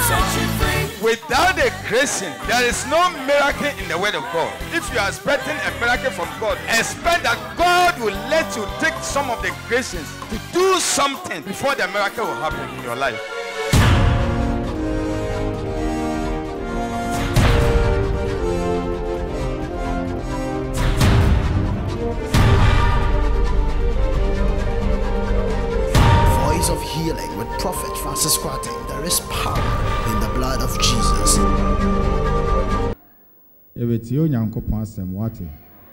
Without the creation, there is no miracle in the word of God. If you are expecting a miracle from God, expect that God will let you take some of the creations to do something before the miracle will happen in your life. Voice of Healing with Prophet Francis Kwate. There is power in the blood of Jesus. Eweti onyankopon asem wate.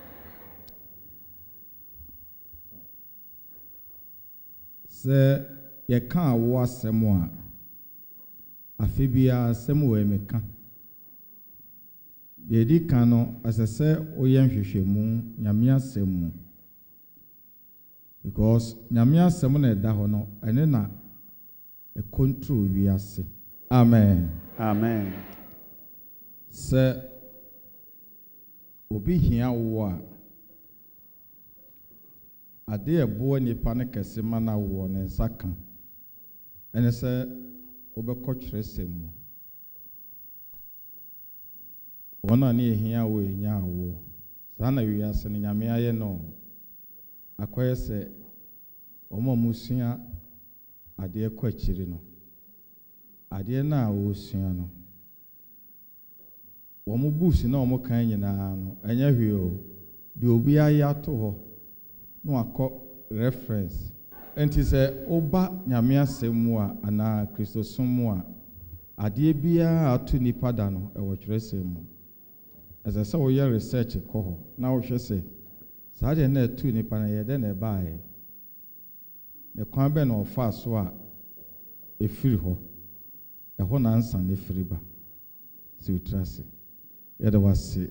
Se ye kan awo asem a afebia asem we meka. De di kan no asese oye nhwehwemu nyame asem mu. Because nyame asem na eda ho no ene na e control wi ase. Amen. Amen. Se obi hia wo a ade ebo nipa ne kese mana wo ne nsaka ene se obekọ kyerese mu wona ne hia wo enya wo sana wi ase ne nyame aye no akoye se omo musua ade ekọ akyiri no ade na wo sua no womu busi na omo kan nyina no enya hwe o de obi ayato ho no akọ reference enti se oba nyame asemu a ana kristosom a ade bia atu nipa da no e wo kyerese mu eze se wo ye research kọ ho na wo hwe se sa de na atu nipa na ye de na baaye ne kwan be na ofa so a efiri ho e ho na ansa ne firi ba si utrase yada wasi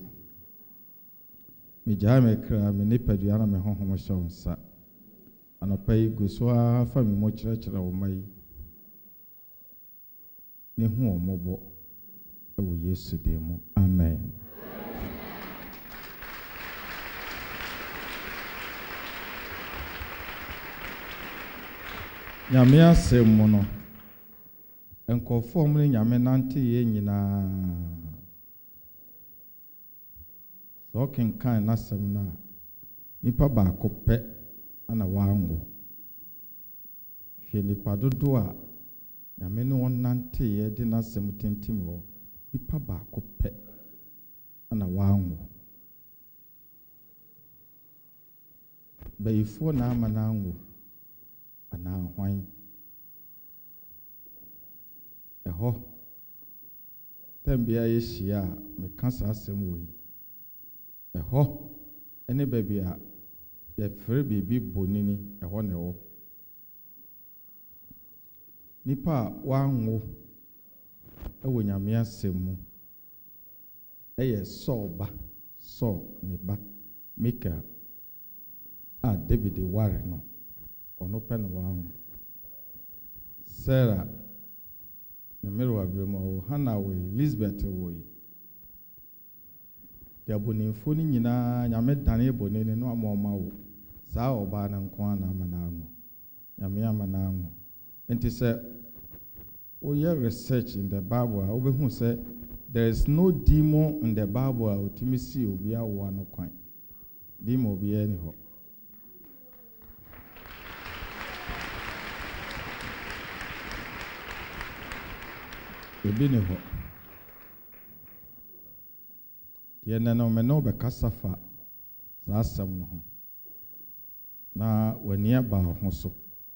mi jame kra mi nipadua na me honhom shonsa anopai guswa fa mi mo kyerɛkyerɛ wo mai ne hu omobo e wo Yesu de mu amen. Nyame asem mu no enkofo mu nyame nante ye nyina so kan nasem na nipa ba ko pe ana wango hwe nipa dodo a nyame no nante ye de nasem tentim ho nipa ba ko pe ana wango bayifo na amanango ana hwan eho tambia ye hia me kansa asem wo yi eho ene babia ye fere bibi bonini eho ne wo nipa wanwo ewo nyame asem mu eye soba so ne ba Mika a David ware no ono pen wanwo Sarah ne mero abremo Hannah we Elizabeth we ya bonimfo ni nyina nyame dane bonene no amoma wo saa oba na nko ana amanango nyame amanango enti se o ye research in the Bible a obehu se there is no demon in the Bible a otimisi obi awo no kwan demon obi eni ho ebi ne ho yena no me no be kasafa za asem no ho na wani aba ho so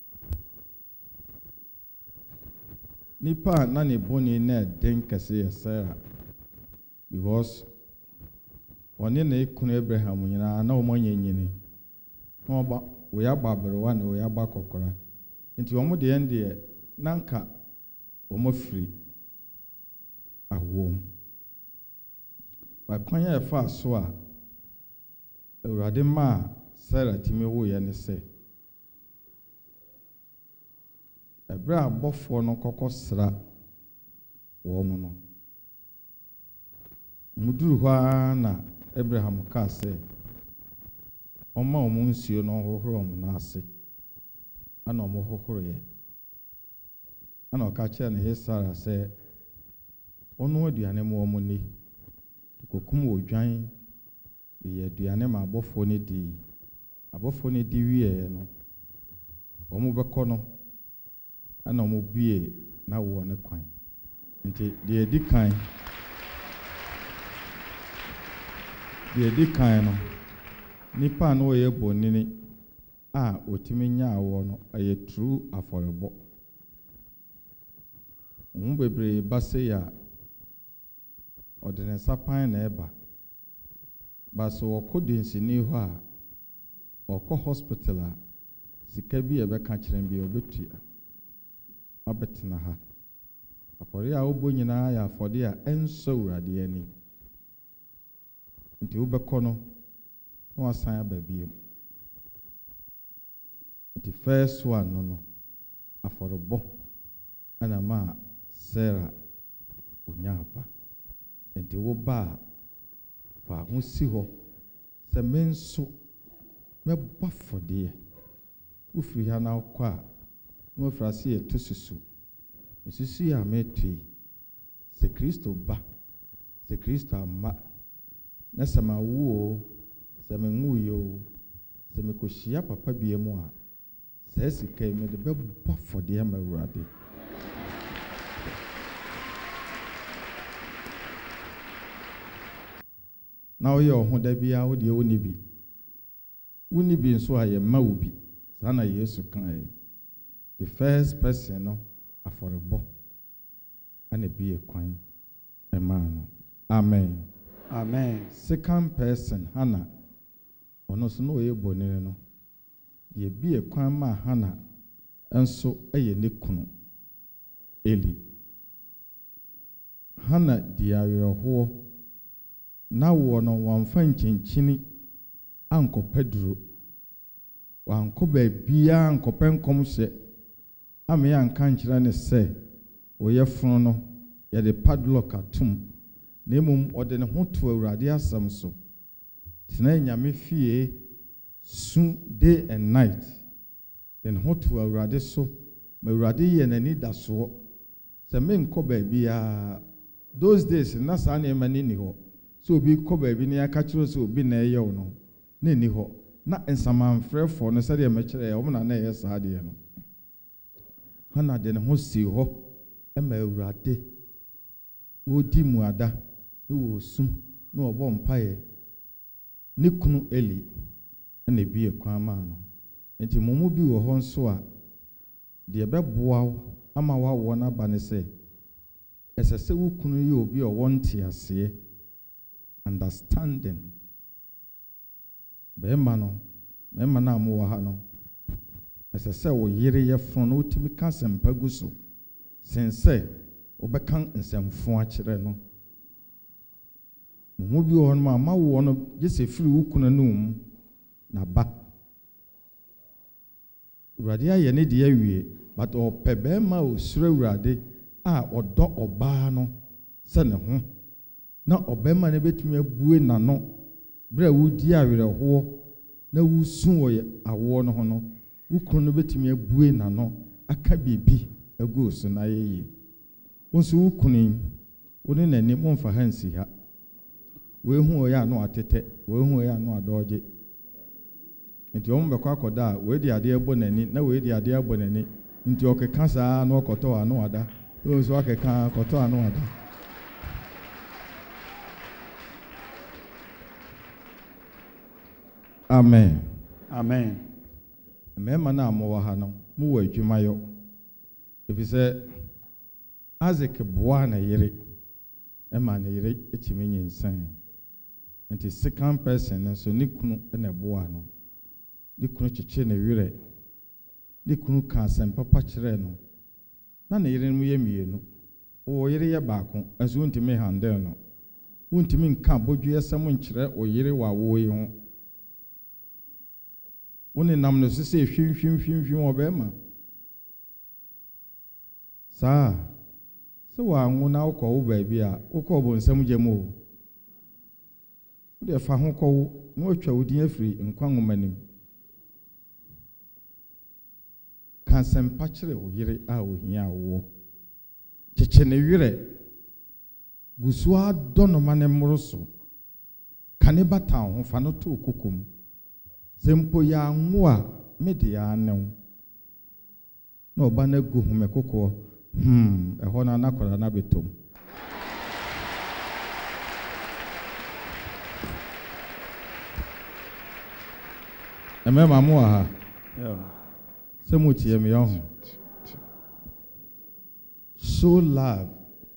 nipa na ne boni na den kase yesera because woni na ikunu Abraham nyina na omonyanyini no ba we ya babrewa na we ya ba kokora nti omo de ende nanka omo free awom ba kwanya efa so a Awurade ma Sarah timi wo ye ne se ebra abofo no kokosra wo mu no muduru hwa na Abraham ka se oma omu nsuo no hohoro mu na ase ana omu hohoro ye ana ka kye na Sarah se ono aduane mu omo ni kokum odwan de aduane ma abofo ne di wie no omo beko no ana omo bie na wo ne kwan nti de di kan no nipa no ye bonini a otimi nya awo no aye true aforebo omo bebre base ya odene sapan na eba baso okodensini ho a okọ hospital a sika bi ebe ka kirem bi obetua abetina ha afori a obo nyina ya afori a enso urade ani nti obekọ no no asan ababiem nti first one no aforebo ana ma Sarah unyapa nti wo ba fa ho si ho se menso meba fode ufiri ha na kwa no frase e tosusu misusu ya metui se Kristo ba se Kristo ama na sama wo se menwu yo se mekohia papa bie mu a se sika me de beba fode ma Awurade na oye ohun da bia wo de woni bi nso aye ma wo bi sana Yesu kan the first person no aforebo ana bi ekwan ema no amen second person Hana ono so no oye bonire no ye bi ekwan ma Hana enso eye ne kunu Eli Hana di awerɛhoɔ na wo no wamfa nkyinkyini anko Pedro wanko ba bia anko penkom hye ame ya nka nkyira ne sɛ oyɛ funu no ya de padlock atum na emum ode ne ho to Awurade asɛm so tena nyame fie su day and night den ho to Awurade so ma Awurade yɛ nani da so sɛ menkɔ ba bia those days na saa ne mani ni ho so obi kɔ baabi ne aka kyerɛ so obi na ɛyɛ wo no na ni hɔ na ensamanfrɛfo no sɛ de mɛkyerɛ ɔmo na na ɛyɛ saa de no Hana de ne ho si hɔ ɛma Awurade wodi mu ada ne wo sum na ɔbɔ mpae ne kunu Eli na bi ekwan ma no enti momu bi wɔ hɔ nso a de bɛboa wo ama wawo na ba ne sɛ ɛsɛ sɛ wo kunu yi obi ɔwɔ ntiaseɛ understanding bema na amu wa ha no ɛsɛ sɛ wo yere yɛ fon no utimi ka sempa gu so sense obɛkan nsemfo akyerɛ no mo bi wɔ no ma wo no gese firi wo kunu no mu na ba Awurade ayɛ ne de awie but ɔpɛ bema osura Awurade a ɔdɔ ɔbaa no sɛ ne ho na obema ne betumi abue nano bra wudi awerɛhoɔ na wusu wɔ awo no ho no wukunu no betumi abue nano aka bibi agu so na yeye wonso wukunu woni nani momfa hansi ha we hu o ya no atete we hu o ya no adɔgye nti ɔmo bɛkɔ akɔda a we di ade ɛbɔ nani na we di ade ɛbɔ nani nti ɔkeka saa na ɔkɔtɔ ano ada wonso akeka kɔtɔ ano ada Amen. Mema na amowa ha no mu wa adwumayɔ efisɛ Isaac boa na yere ema na yere etimi nyinsan nti second person nso ne kunu na boa no ne kunu kyekye na wire ne kunu ka asɛm papa kyerɛ no na na yere no yɛ mienu o yere yɛ baako nso ntimi handle no ntimi nka bodwe asɛm nkyerɛ o yere wa wo yi ho woni nam no sese hwimhwimhwimhwim obema saa se wa anwo na ukọ wo baabi a ukọ bo nsam gyem o de fa ho kọ wo na otwa wodin afiri nkwanwomanim kansem pa kyere o yire a ohia wo kyekye ne wire gusua dono mane moroso kaneba town fa no to kokom sempo ya nwa media ne no ba na gu hume kokko eho na nakwara na betom emema mo ha semuti yemi yo so love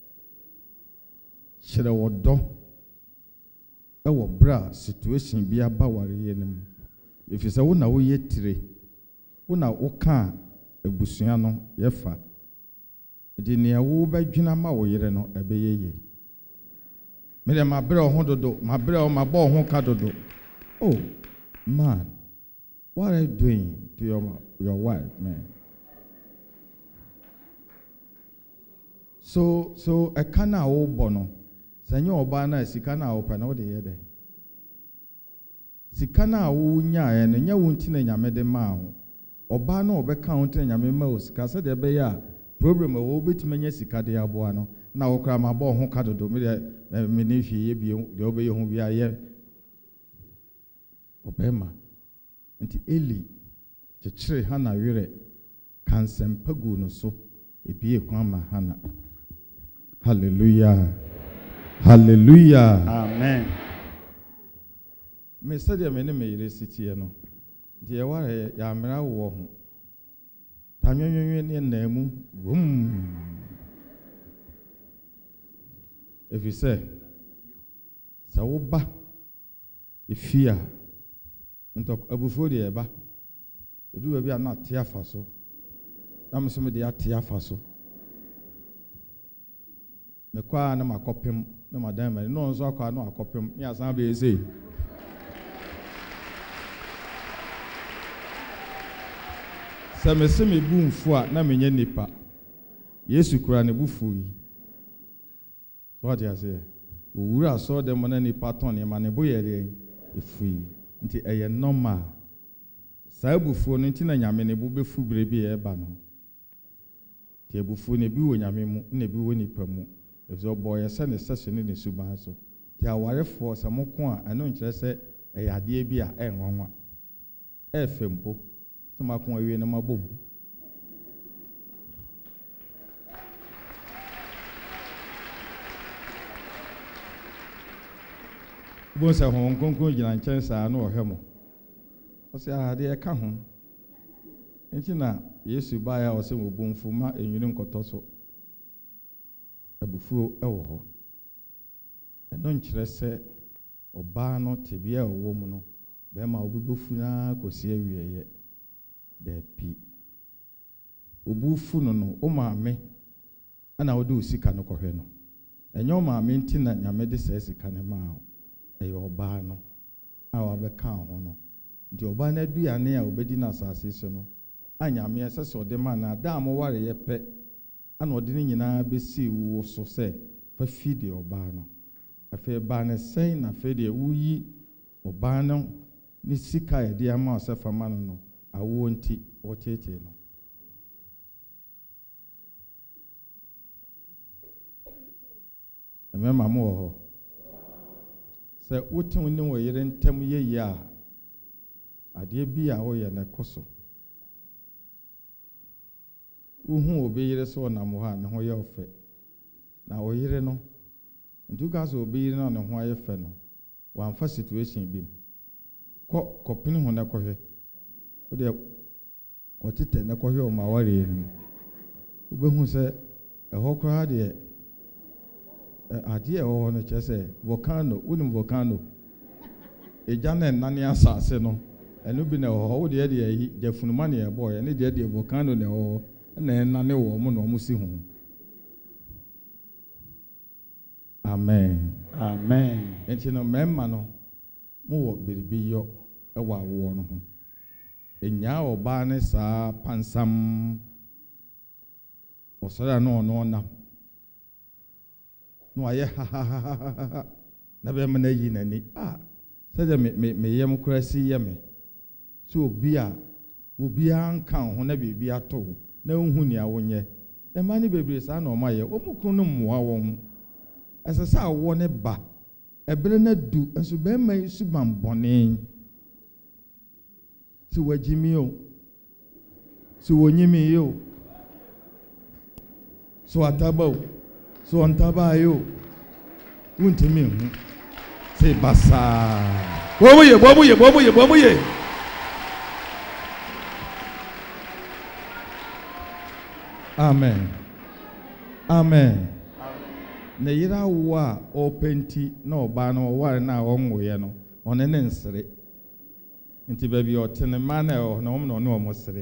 chere wodo ewo bra situation bi abaware yenim efise wo na wo yetire wo na wo ka ebusua no yefa edi ne wo badwina ma wo yere no ebeyeye me de ma bra ho dodo ma bra o ma bo ho ka dodo oh man, what are you doing to your wife, man? So a kana o bono. Senyo obana sikana o pana o de yede. Sikana o nya e nya wunti na nyame de ma ho. Oba na obeka ho te nyame ma o sika se de be ya problem o betimanya sika de aboa no na wo kra ma bo ho kadodo me ne hwie bi de obeye ho bi aye obema nti Eli chechire Hana wire kansempagu no so ebie kwa ma Hana. Hallelujah. Hallelujah. Amen. Me said me ne me yire sitie no. Die ware ya mra wo ho. Tanwenwenwe ne na mu. Efise sa wo ba efia nto abufo de eba edu ba na tia fa so na me so me de atia fa so me kwa na makopem na madam me no nso akwa na akopem me asan be ese sa me se me bu mfu a na menye nipa Yesu kura ne bufu yi what you say owura so dem na nipa ton ne ma ne boyere efu yi nti eye normal sa bufu no nti na nyame ne bu befu brebi e ba no ti bufu ne bi wo nyame mu na bi wo nipa mu efso boy se ne sese ne suban so ti awarefo samoko a eno nkire se eyade bi a enwanwa efempo samako awie na mabom bon sa hon konkon gina nchen sa na ohemo o se ade e ka ho enti na Yesu ba ya o se mo bomfu ma enwiri nkoto so abufuo ewo ho eno nkire se oba no tebia owo mu no be ma obubufu na kosi awieye de pi obufu no o maame ana wo de osika no kohwe no enyo maame nti na nyame de se sika ne ma eyo oba no a wabeka ho no nti oba na aduane a obedi na asase so no anyame esese ode ma na da mo ware ye pe ana ode ni nyina besi wo so se fa fidi oba no afi ba na sen na fe de wuyi oba no ni sika ye de ama osefa ma no awo nti wotete no emema mo ho se wotin ni wo yire ntem ye ya ade bi a wo ye na koso uhu obeyire so na mo ha ne ho ye ofe na wo yire no ntuka so obeyire na ne ho aye fe no wamfa situation bi kopini ho na kohwe wo de kotete na kohwe o ma ware ni obehu se eho kra de ade eho no chese volcano unim volcano ejana nane asase no enu bi na ho wo de yi jafunuma ne e boy ne de volcano ne ho na nane wo mo no mo si hu amen Amen. enti no memma no mo wo biribi yo e wa wo no ho enya oba ne sa pansam osara no na no aye ha na be me na yi nani se de me yem kurasi ye me so obi ankan ho na bibi ato na unhu ni awonye e ma ni bebre sa na o ma ye omukru no mmoa won As I say, I want a ba. A brenda do, and so be my suban bonnet. So what Jimmy o? So when you me yo? So atabo, so on tabayo. Won't me say basa. Boboye. Amen. Na yira wa openti na oba na oware na onwoye no one ne nsere. Nti ba bi otene ma na o na omno no omosere.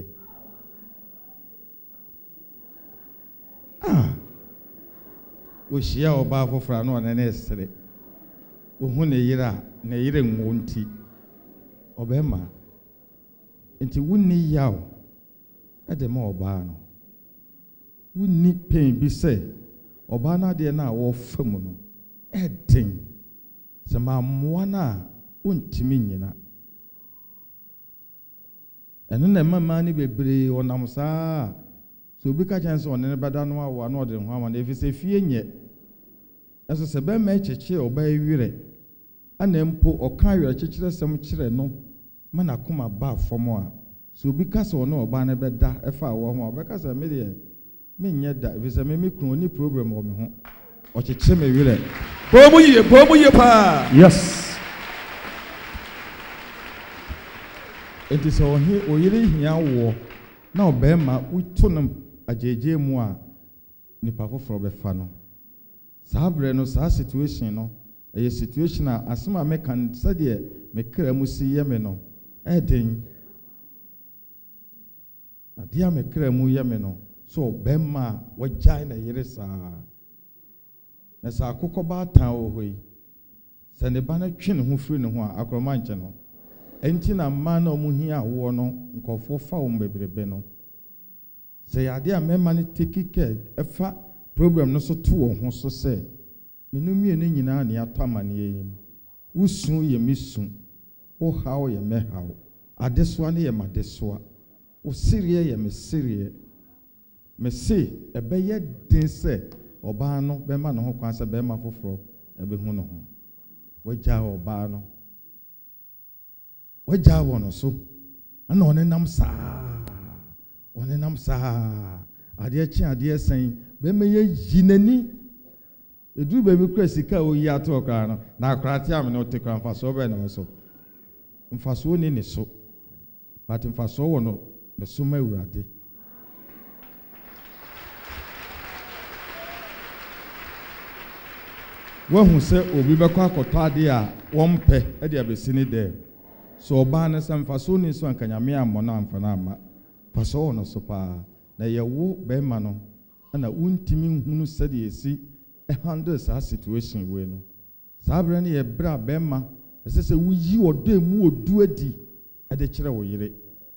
Oshia oba afofra na one ne nsere. Ohu na yire nwo nti obema. Nti wunni yawo ede ma oba no. Wunni pain bi say oba na de na wo famu no eden se ma moa na wontimi nyina eno na mama ni bebre wonam saa so obi ka chance on ne beda no awo na ode ho ama na efise fie nye eso se be ma cheche oba ewire ana mpo oka wire chechire sem kire no mana koma ba fomo a so obi ka se ono oba na beda efa wo ho oba ka se me de me nyeda efise me kru ni problem o me ho o cheche me wire bomu ye pa Yes. It is oyiri hia wo na obema uto no ajeje mu a nipa foforo be fa no sabre no sa situation no e situation a asema me kan sade me kra mu si ye me no eden adia me kra mu ye me no so obema wajai na yire sa na sa kokoba tan ohoi se ne ba na twene ho firi ne ho a akroma nche no enti na ma na omuhia wo no nkofo fa wo bebrebe no se yade a mema ne take care efa program no so to wo ho so se menumie ne nyina ne atama ne yim usu ye misu wo hawo ye me hawo adesoa ne ye madesoa wo sirie ye me sirie me se ebeye din se oba no be ma no ho kwan se be ma foforo ebe hu no ho wagya oba no wagya wono so ana onenam saa ade chi ade sen be me ye yinani edu be bi kra sika o yi ato okra no na akra ti am no te kra mfaso be na so mfaso ni ne so but mfaso wo no ne so ma urade wahu se obi be kwa akoto ade a wompe e de abesini de so oba na sam faso ni so ankanyame amona amfana ama faso no so pa na yewo be ma no na untimi nhunu sade esi e handle sa situation we no sabre na ye bra be ma esese wuyi odo emu odu adi e de kire wo yire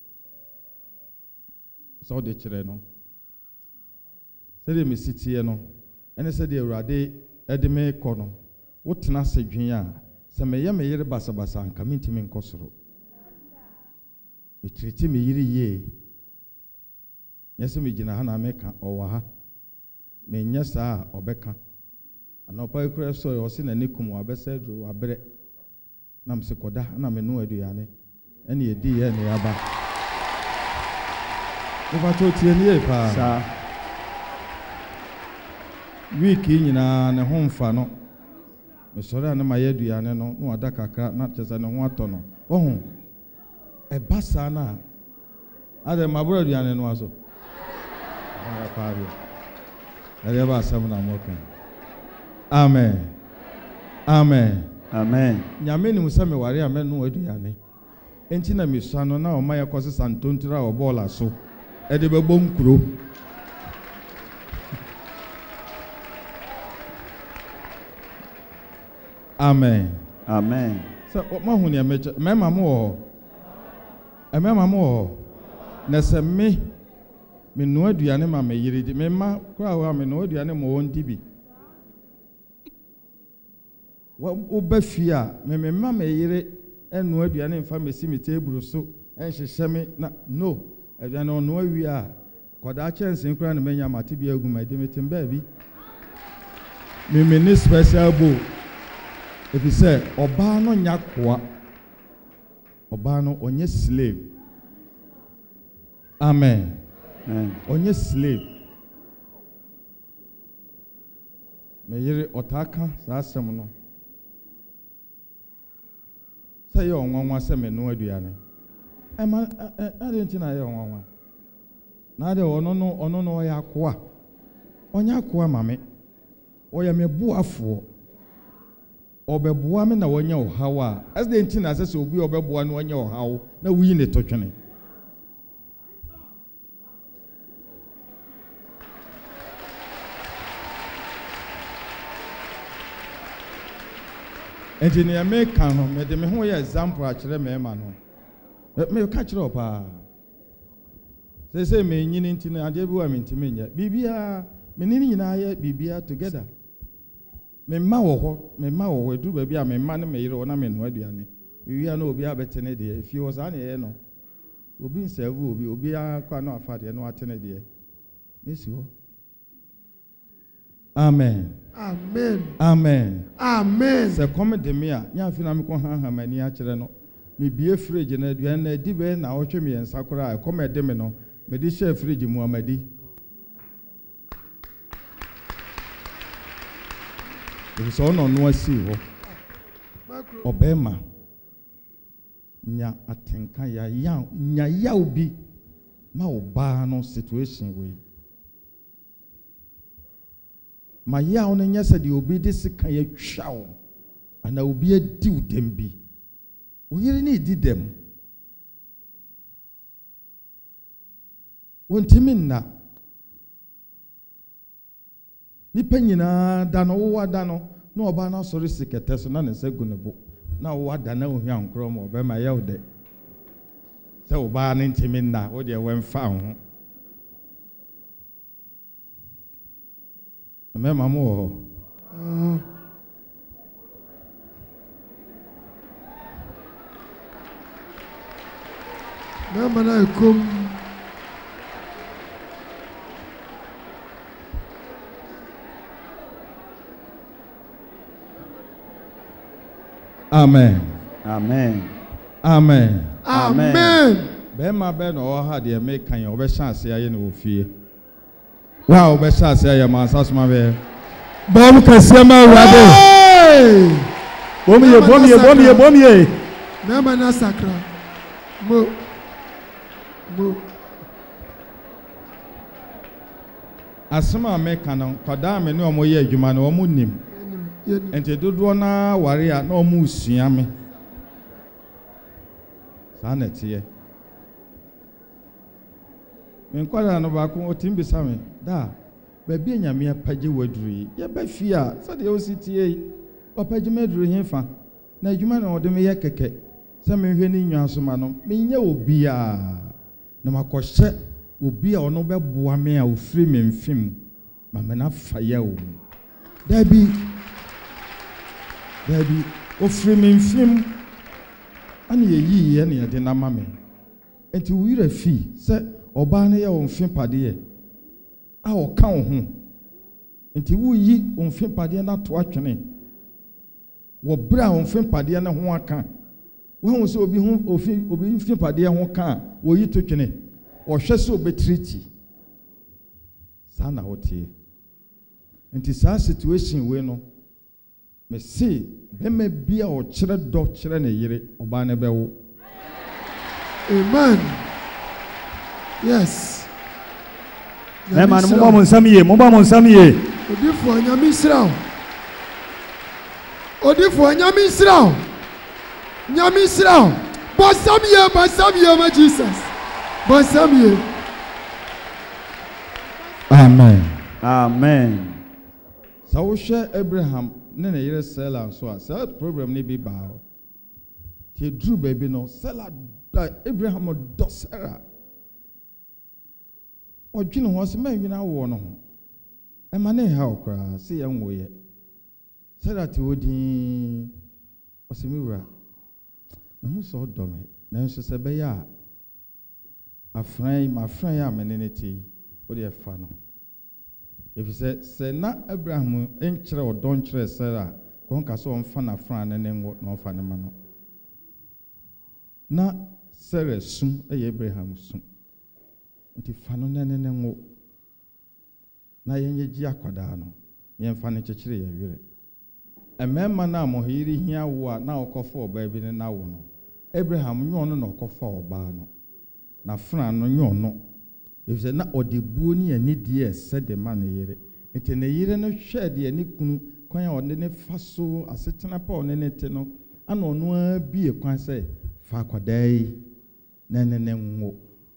so de kire no sade me sitie no ene sade awurade edime kono wotena sedwen a se meye me yire basabasa anka mintimi nkosoro mitriti me yire ye yese me gina ha na meka owa ha me nya saa obeka anopa ikure so yo se na nikum wa besa dru wa bere na mse koda na me no aduane ene edi ye ne yaba ova to tie ne pa Sa. wiki nyina ne ho mfa no me sore na maye aduane no no ada kakra na chese ne ho ato no ohu e basa na ade mabura aduane no aso ara pare ade ba sam na mokan amen nyame ni musa me ware a me no aduane enti na me sua no na o maye kose santontura o bola so ede be bom kuro amen so mahu ne meche mema mo na se me no aduane ma me yiri di mema kra wa me no aduane mo won di bi wo ba fia me ma me yiri enu aduane mfa me si me table so en hyehyɛ me na no aduane ono awi a koda chance kra na menya mate bi agu ma di metim ba bi me special bow. If you say Obano Nyakwa, Obano onye slave. Amen. Onye slave. Me yere otaka sa asem no. Say yo nwanwa se me no aduane. I didn't know you one. Now the ono no ya kwa. Onya kwa mame. Oya me buafo. Obeboa me na wonya ohawa. As the ntina say obi obeboa no wonya ohawo na wuyi ne totwene. Engineer me kan no me de me ho ya example a kire me ma no. Me catch up say me nyini ntino ade bi wa me ntime nya bibia me ni nyina ye bibia together me ma wo ho edu ba bia me ma ne me yire na me no aduane bibia na obi abetene de if you was an ye no obi nserve obi akwa no afade no atene de esi ho. Amen. Amen. Amen. Amen. Se come de me a nya fi na me ko han mani a kire no me bie fridge na aduane na di be na otwe me yensa kora e come de me no me di share fridge mu amadi e so no no asi ho obema nya atenka ya nya ya obi ma oba no situation we ma ya ono nya se de obi de sika ya twa ana obi adi udem bi we yere ni di dem wontimi na nipa nyina da no wo da no na oba na sori sikete so na ne segu ne bo na wo da na ohia nkro mo be ma ye wo de se oba na ntimi na wo de we mfa ho me mama wo Mama na kom. Amen. Amen. Amen. Amen. Bema be no ha de me kan ya obehyanse aye na ofie. Wa obehyanse aye ma sasoma be. Bom kase ma urade. Bomiye. Mama na sakra. Mo. Asema me kan kwada me ne omo ye adwuma na omo nim. Ente dodo na ware a na omo usua me. Sa na tie. Me kwada no ba ko otimbi same da ba bi nyame apagye waduru ye ba fi a sa de o sitie opagye maduru hefa na adwuma na ode me ye keke se me hwe ni nwansoma no me nya obi a na makohye obi a ono beboa me a ofiri me mfim ma me na fa ya o dabi ofiri me mfim ani yeyi ye ne de na ma me enti wira fi se oba na ye o mfim pade ye a o ka wo ho enti wuyi o mfim pade na to atwene wo bra o mfim pade na ho aka wo so obi mfim pade ho ka wo yi to twene o hwe so obetriti sana wotie enti sa situation we no me see bema bia o kire do kire na yire oba na bewo. Amen. Yes. Man, mo mo nsamiye. Odifo anyame Israel. Nyame Israel. Bosamiye ma Jesus. Bosamiye. Amen. So we share Abraham ne yire Sarah so a sad problem ni bi ba o. Ti dru baby no Sarah Abraham do Sarah. Odwene ho se ma nwina wo no ho. E ma ne ha okra se ye nwo ye. Sarah ti odin o se mi wura. Me hu so do me. Na nso se be ya afran ya menene ti o de fa no. If you say na Abraham enkyere o don kyere Sarah kon ka so mfa na fra ne ngo no fa ne ma no na Sarah sum Abraham sum nti fa no ne ngo na yenye gi akwada no yen fa ne kyekere ye were emema na mohiri hia wo a na okofo oba bi ne na wo no Abraham nyo no na okofo oba no na fra no nyo no if say na odebuo ni ani die se de ma ne yere enti ne yere no hwe de ani kunu kwan a one ne faso asetena pa one ne te no ana ono a bie kwan se fa kwadai ne ngo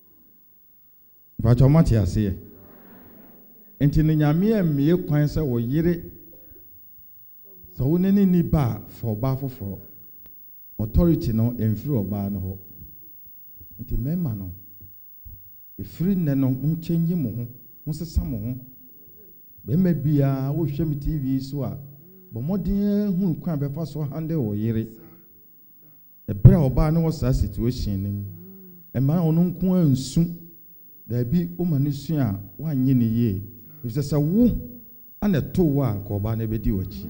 ba chomati ase enti ne nyame emie kwan se wo yere so wo ne ni ba for ba foforo authority no emfiri oba no ho enti mema no efiri ne no unchenji mo ho musesa mo ho be ma bia wo hwem TV so a bo modin hunu kwan be fa so hande wo yere ebra oba no wasa situation nim e ma onu nko ansu da bi o ma ne su a wanye ne ye ifisa wo ana to wa ko oba na be di wachi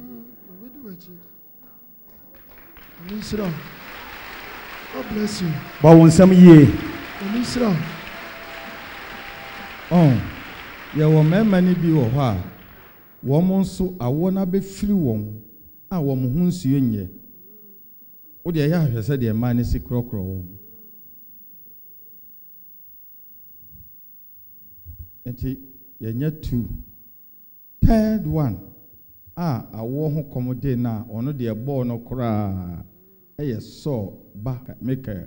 Minister, God bless you. Ba won sam ye. Minister. Ya wo mema ni bi wo ho a wo mo nso awo na be firi won a wo mo hu nsuo nye wo de ya hwese de ma ne sikrokro wo enti ye nya 2 third one awo ho komode na ono de bo no kora eye so ba make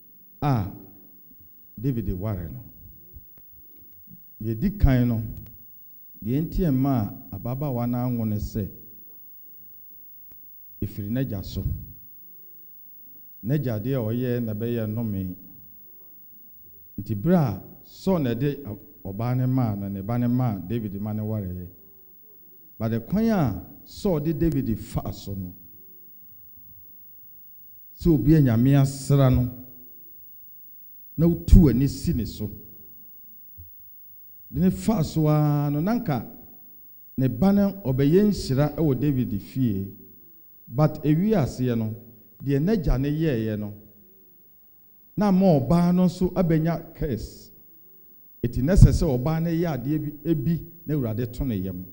David ware no ye di kan no de enti ma ababa wa na anwo ne se ifiri naja so naja de oye na be ye no me nti bra so na de oba ne ma na ne ba ne ma David ma ne ware but the kwan so de David fa so no so obi anyame asra no na utu ani si ne so de fa so no nanka ne bana obeye nhyira e wo David fie but ewi ase no de naja ne ye no na ma oba no so abenya curse it is necessary oba ne ye ade ebi na urade to ne yem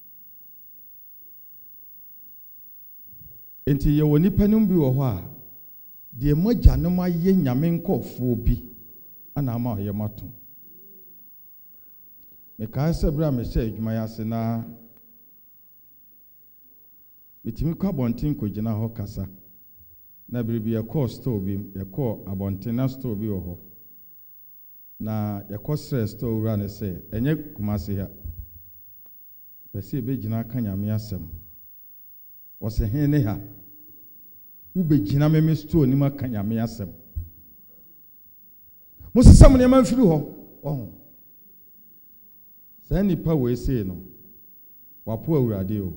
enti ye woni panum bi wo ho a de moja no ma ye nyame nkofo bi ana ma ye mato me ka se bra me se adwuma ya se na bitimi kwa bontin ko gina ho kasa na biribi ye ko store bi ye ko abontin na store bi wo ho na ye ko stress store ura ne se enye kumase ha pese be gina ka nyame asem wose hen ne ha ube gina me store ni maka nyame asem musesam ne man firi ho sa nipa we sei no wapo awurade o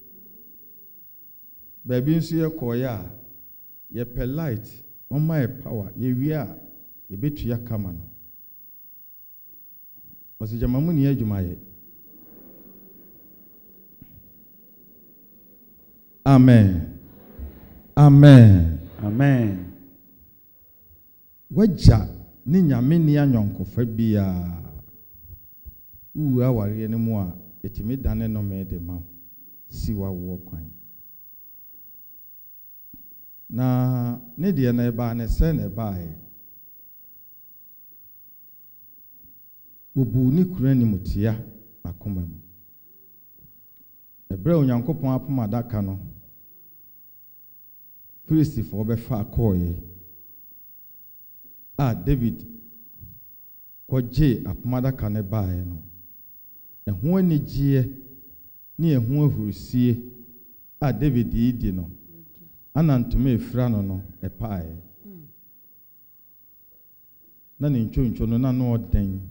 baby nso ye koya ye polite on my power ye wi a ye betu ya kama no wose jamamu ni adwuma ye amen amen Amen. Waja ni nyame ni anyonkofa bia uwa aware ne mu a etimi dane no me de ma siwa wo kwan na ne de na eba ne se na eba obu ni kura ni mutia akoma mu ebra onyankopon apoma daka no Filistifo befa akoye David koje apomada kane bae no eho anigye ne eho ahurusie David yidi no anantome efra no epae na ne ntwonto no na no oden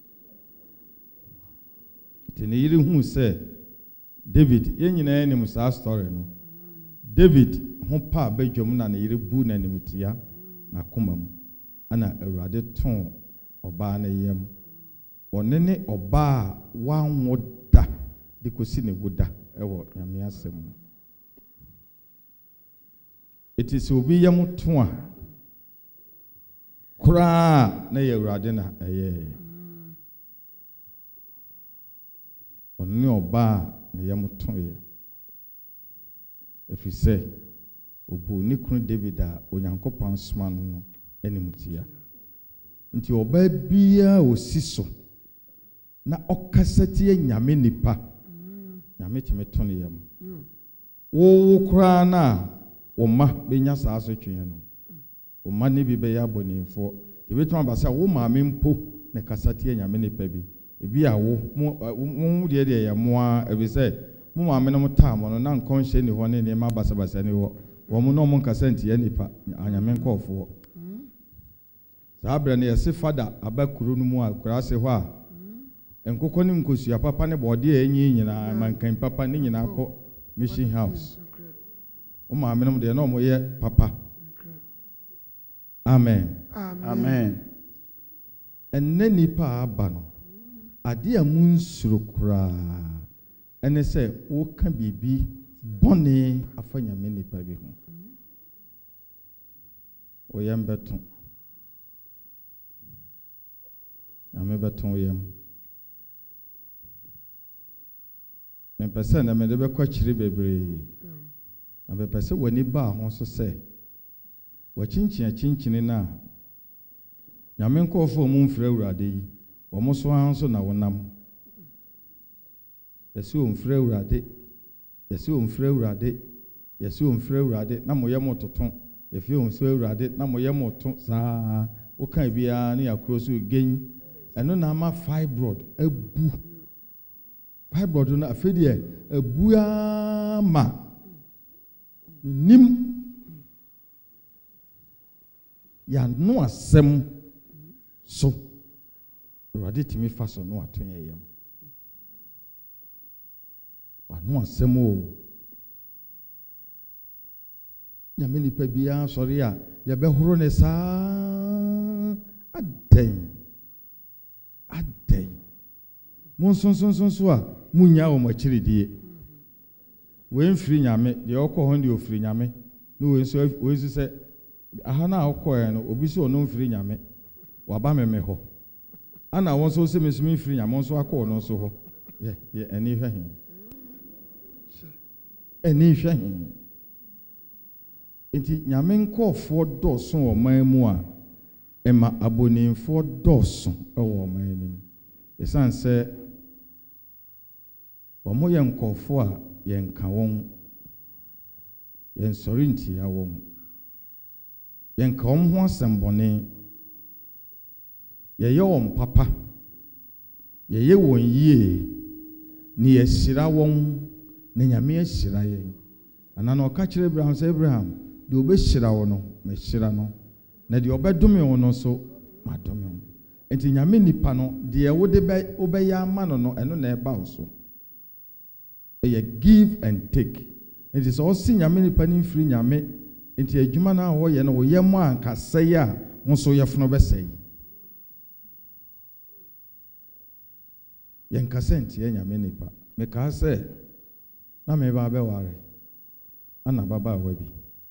tene yiri hu se David yenyina enim sa story no David ho pa badwom na ne yire bu na nimutia na koma mu ana awurade ton oba na yam one ne oba wanwo da de kosi ne woda ɛwɔ nyame asɛm mu. Eti sɛ obi yam to a koraa na yɛ Awurade na ɛyɛ. Ɔno ne ɔbaa ne yam to yɛ. Ɛfiri sɛ obu ne kunu David a Onyankopɔn soma no animtia. Nti ɔbaa biara osi so na ɔkasa tie nyame nipa. Nyame timi to ne yam. Wo koraa na Oma benya saa so twene no. Oma ne bi be ya abonimfo. Ebetuma basa wo maame mpo ne kasatie nyame ne pa bi. Ebi a wo mu de ya moa ebi se mo maame no mta mo no na nkɔnhye ne ho ne ma basa ne ho. Wo mo no mo kasante ya nipa anyame nkɔfo. Saa bra ne yɛse fada abakuro no mu a kura se ho a enkokɔ ne nkosua papa ne bɔde enyi nyina mankan papa ne nyina akɔ mission house. O ma menum de no mo ye papa. Amen. Amen. Enne nipa aba no. Ade a munsuro kura. Ene se wo ka bibi bone afanya me nipa bi ho. O yam beton. Ame beton yam. Me pese na me de be kwa chire bebre. Na be pese wani ba ho so se wa chinchin na nyame nkofo mu mfra Awurade yi wo mo so anso na wonam yesi o mfra Awurade yesi o mfra Awurade yesi o mfra Awurade na mo yem toton yefi o mfra Awurade na mo yem to saa wo kan bia na yakro so gen eno na ma fibroid abu fibroid na afedie abu ama nim ya no asem so Awurade timi fa so no aton yam wa no asem o nyame nipa bia sori a ya be horo ne saa aden mon sonso a munya wo machiridie we mfiri nyame de okọ de ofiri nyame no we nso se aha na okọ no obi so no mfiri nyame waba meme ho ana won so se mesumi mfiri nyame nso akọ no so ho ye eni hwe hin enti nyame nkọfo dọso o man mu a ema abonimfo dọso o man nim esan se wo mo ye nkọfo a yenka won yen sorinti ya won yenka won ho asembone ye won papa ye won yie ni yesira won na nyame asira yen ana na okakire Abraham say Abraham de obeshira won no me shira no na de obedome won no so madome won enti nyame nipa no de wode be obeya ama no eno na eba wo so a give and take. It is all seen nyame nipa ni free nyame enti adwuma na ho ye no wo ye mo ankasa ya mo so ye fono besai yen kasenti ye nyame nipa me ka se na me ba be ware ana baba awabi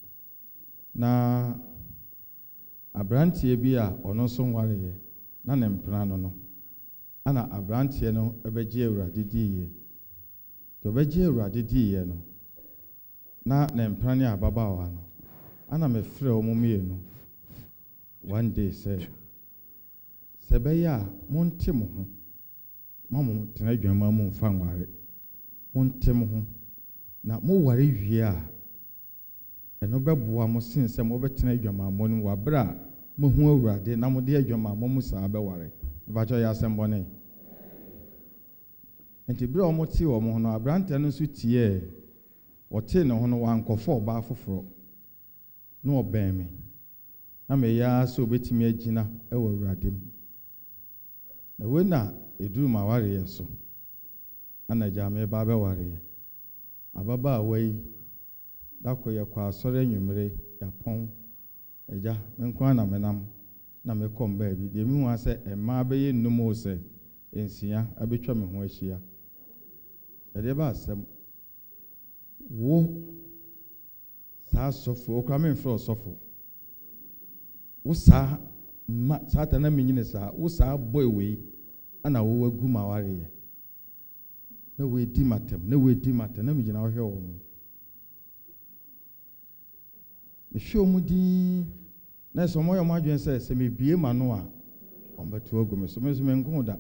na abrantie bi a ono so ware ye na ne mpra no ana abrantie no ebeje Awurade diye to beje Awurade diye no na mpra ababa no ana me frɛ omumie no one day say sebeya monte mo ho mamu tena adwama mu mfa nware monte mo ho na mo ware wie a eno bɛboa mo sense mo bɛtena adwama mo no wabra mo hu Awurade na mo de adwama mo mu saa bɛware ba cho ya asembone enti bra mo ti wo mo no abrante no so tie wote ne ho no wankofo ba foforo no obeme na me ya so betimi agina ewa Awurade mu na we na eduru ma ware yeso ana jame ba be ware ye ababa awai dakoye kwa asore anwumre ya pon eja menkwa na menam na mekom ba bi de mi hu ase ema be ye numo se ensia abetwa me ho ahia ɛde ba asɛm wo saa sɔfo okra me mfrɛ sɔfo wo saa ma saa na menyine saa wo saa boy wei ana wo wagu ma wareyɛ na we di matem na megyina wo hwɛ wo mu ehwɛ mu di na so mo yɛ mo adwen sɛ me bie ma no a ɔmbɛto agu me so me nko da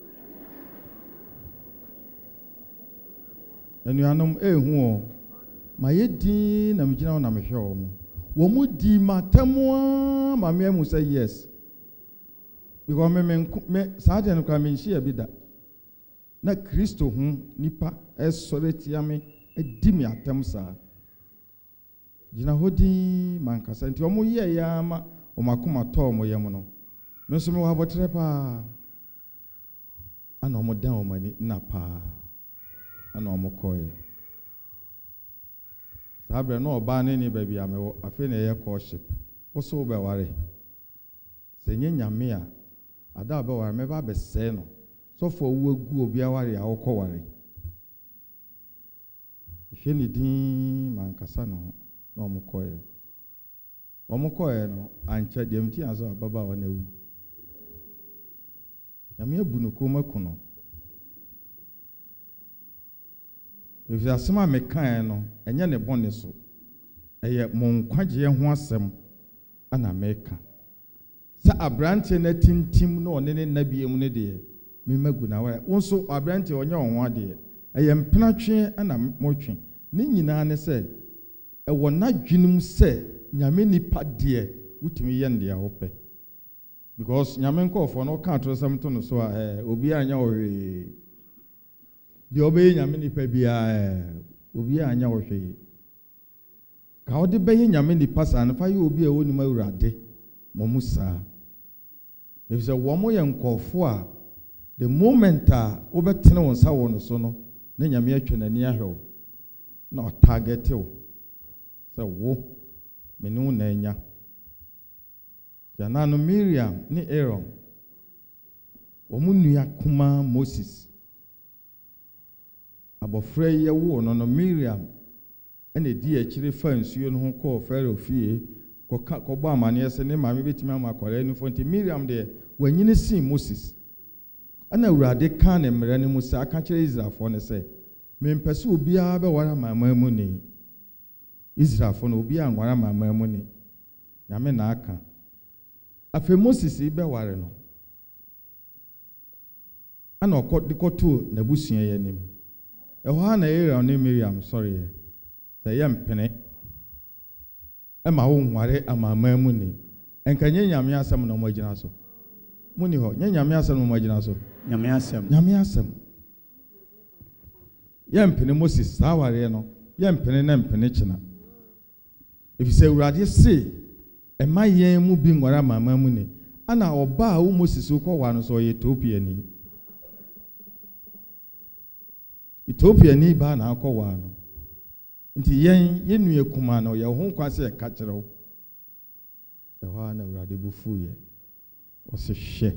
anuanom ehu o ma yɛ din na megyina wo na mehwɛ wo mu wo mu di matem a ma me mu say yes because me saa de no kwa me nhia bi da na Kristo hu nipa esore tia me edi me atem saa gina hodi mankasa nti omo ye ya ma omakoma to omo yem no me so me wa botre pa ana omo dan omo ni na pa ana omo koye sabre no oba ne ni ba bia me wo afi na ye courtship wo so be ware se nyame a ada be ware me ba be se no so for wo agu obi aware a wo kɔ ware hwe ni din mankasa no na omo koye no ancha dem ti aso ababa wa na wu nyame abu no ko makuno efi asema me kan no enye ne bone so eye mo nkwagye ho asem ana meka sa abrante na tintim no one ne nabie mu ne de me magu na wa wonso abrante onye ho ade eye mpenatwe ana motwe ne nyina ne se ewo na dwinum se nyame nipa de wutimi ye nde a wope because nyame nkofo no ka to sam to no so obi anya ohwe de obey nyame nipa bia obi anya ohwe ka odi beye nyame nipa sa na fa ye obi a woni ma urade mo musa if say wo mo ye nkofo a the moment a obetene won sa wo no so no na nyame atwe nani ahwe na o target wo say wo menu na enya ya na no Miriam ni Aaron wo mu nua kuma Moses abofra ye wo no Miriam ene di akire fa nsuo no ho kɔ Pharaoh fie kɔ ba amane ese ne maame betimi amakwara ni fonti Miriam de wanyine sin Moses ana urade kan ne mmerɛ ne musa aka kyerɛ Israelfo ne sɛ mempɛse obiara bɛ wara mama mu ne Israelfo no obiara nwara mama mu ne nyame na aka afi Moses bɛ ware no ana ɔkɔto na busua yɛ nim ɛhɔ na Aaron ne Miriam sorry sɛ yɛ mpene ɛma wo nware amama mu ne enka nye nyame asɛm na mo agina so muni ho nye nyame asɛm na mo agina so nyame asɛm yɛ mpene Moses saa ware no yɛ mpene na mpene kyena efisɛ urade se ɛma yɛn mu bi nware amama mu ne ana ɔba a wo Moses kɔ wa no so yɛ Ethiopia ni ba na akɔ wa no nti yɛn nua kuma no yɛ ho kwa sɛ ka kyerɛw ɛhɔ na urade bufu yɛ ɔse hwɛ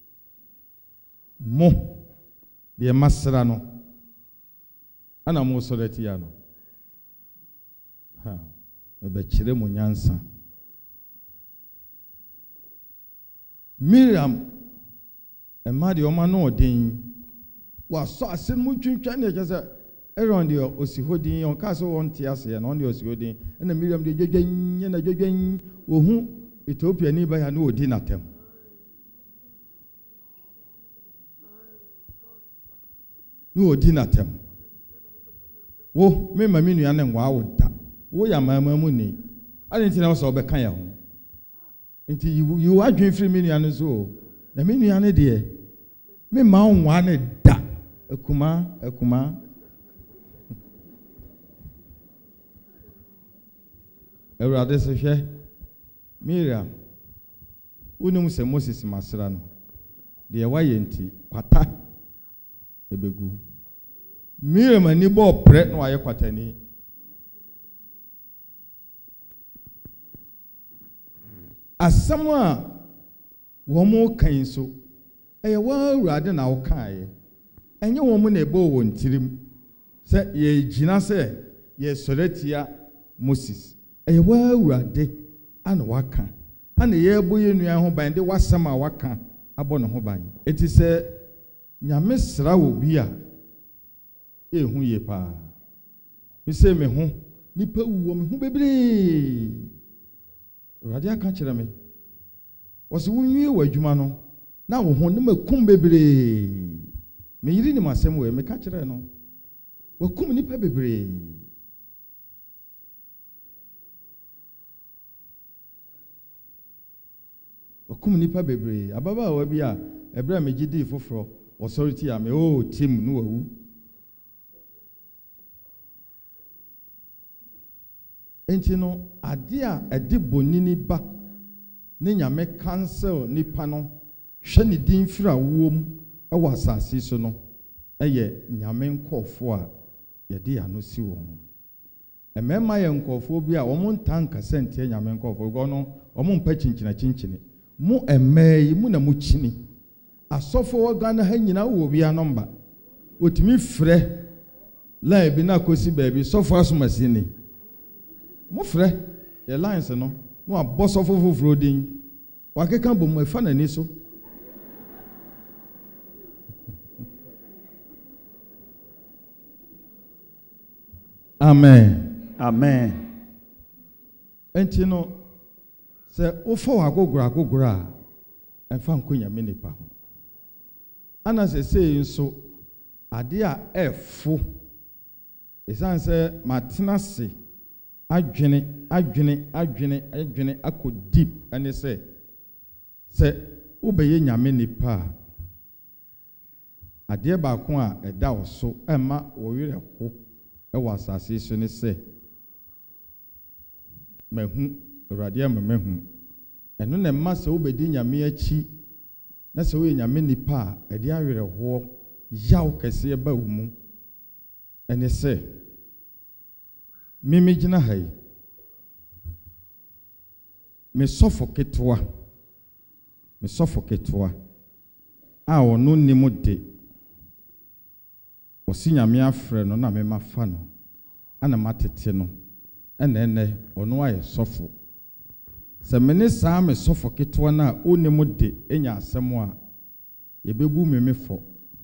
mo de masra no ana mo sɔrɛti ya no ha be kyerɛ mo nyansa Miriam ɛma de ɔma no ɔden wa so asen mu twintwa ne kyɛ sɛ Aaron de osihodin on ka so won tie ase na on de osihodin na Miriam de dwedwan na dwedwan wo hu Ethiopia ni ba ya na odi natem no odi natem wo me ma minu ya na nwa awoda wo ya mama mu ni ani ntina wo so be kan ya ho nti you adwen free minu ya no so na minu ya ne de me ma nwa ne da akuma Ewurade se hwɛ Miriam unum se Moses masra no de ɛwa yɛ nti kwata ebegu Miriam ani bɔ prɛ no ayɛ kwatani asɛm a wɔn kan so ɛyɛ wa Ewurade na wo kan yɛ ɛnyɛ wɔn mu na ɛbɔ wɔn tirim Say ye gyina sɛ ye sɔretia Moses. Ɛyɛ wa awurade ana waka. Ana ye boye nua ho ban de wasɛm a waka abɔ ne ho ban. Eti sɛ nyame sra wo bi a ehu ye pa. Me say me ho nipa wuo me ho bebre. Awurade aka kyerɛ me. Wɔse wonwie w'adwuma no na wo ho ne makum bebre. Me yiri ni masɛm we me ka kyerɛ no. Wakum nipa bebre. Wakum nipa bebre. Ababa bi a ebra me gidi foforo authority a me team no wawu. Enti no ade a edi bonini ba ne nyame cancel nipa no hwe ne din fira wom e wa asase so no eye nyame nkofo a yɛde ano si wɔn. Ɛmɛma yɛ nkɔfo bi a wɔn ntanka sɛntie nyame nkɔfo go no wɔn mpa kyinkyina mu ɛmɛ yi mu na mu kyini asɔfo wɔ Ghana ha nyina wɔ bi anomba otimi frɛ line bi na kosi baabi sɔfo asomasi ni mu frɛ yɛ lines no no abɔ sɔfo foforo din wakeka bom ɛfa n'ani so. Amen. Amen. Enti no se ofo agogora enfa nkonya me nipa ho. Ana se nso ade a efo esan se matena se adwene akọ deep ane se obeye nyame nipa ade ba ko a eda oso ema wo werɛ ho ewa asase so ne se mahu awurade amahu eno na ma se obedi nyame achi na se wo nyame nipa a ede awerɛ ho yaw kese ba wo mu ene se mimi gina hai me sofo ketwa a ono nimu de osi nyame afrɛ no na me mafa no ana matete no ene ono aye sofo se mene saa me sofo ketwa na onimu de enya asɛm a yebebu memefo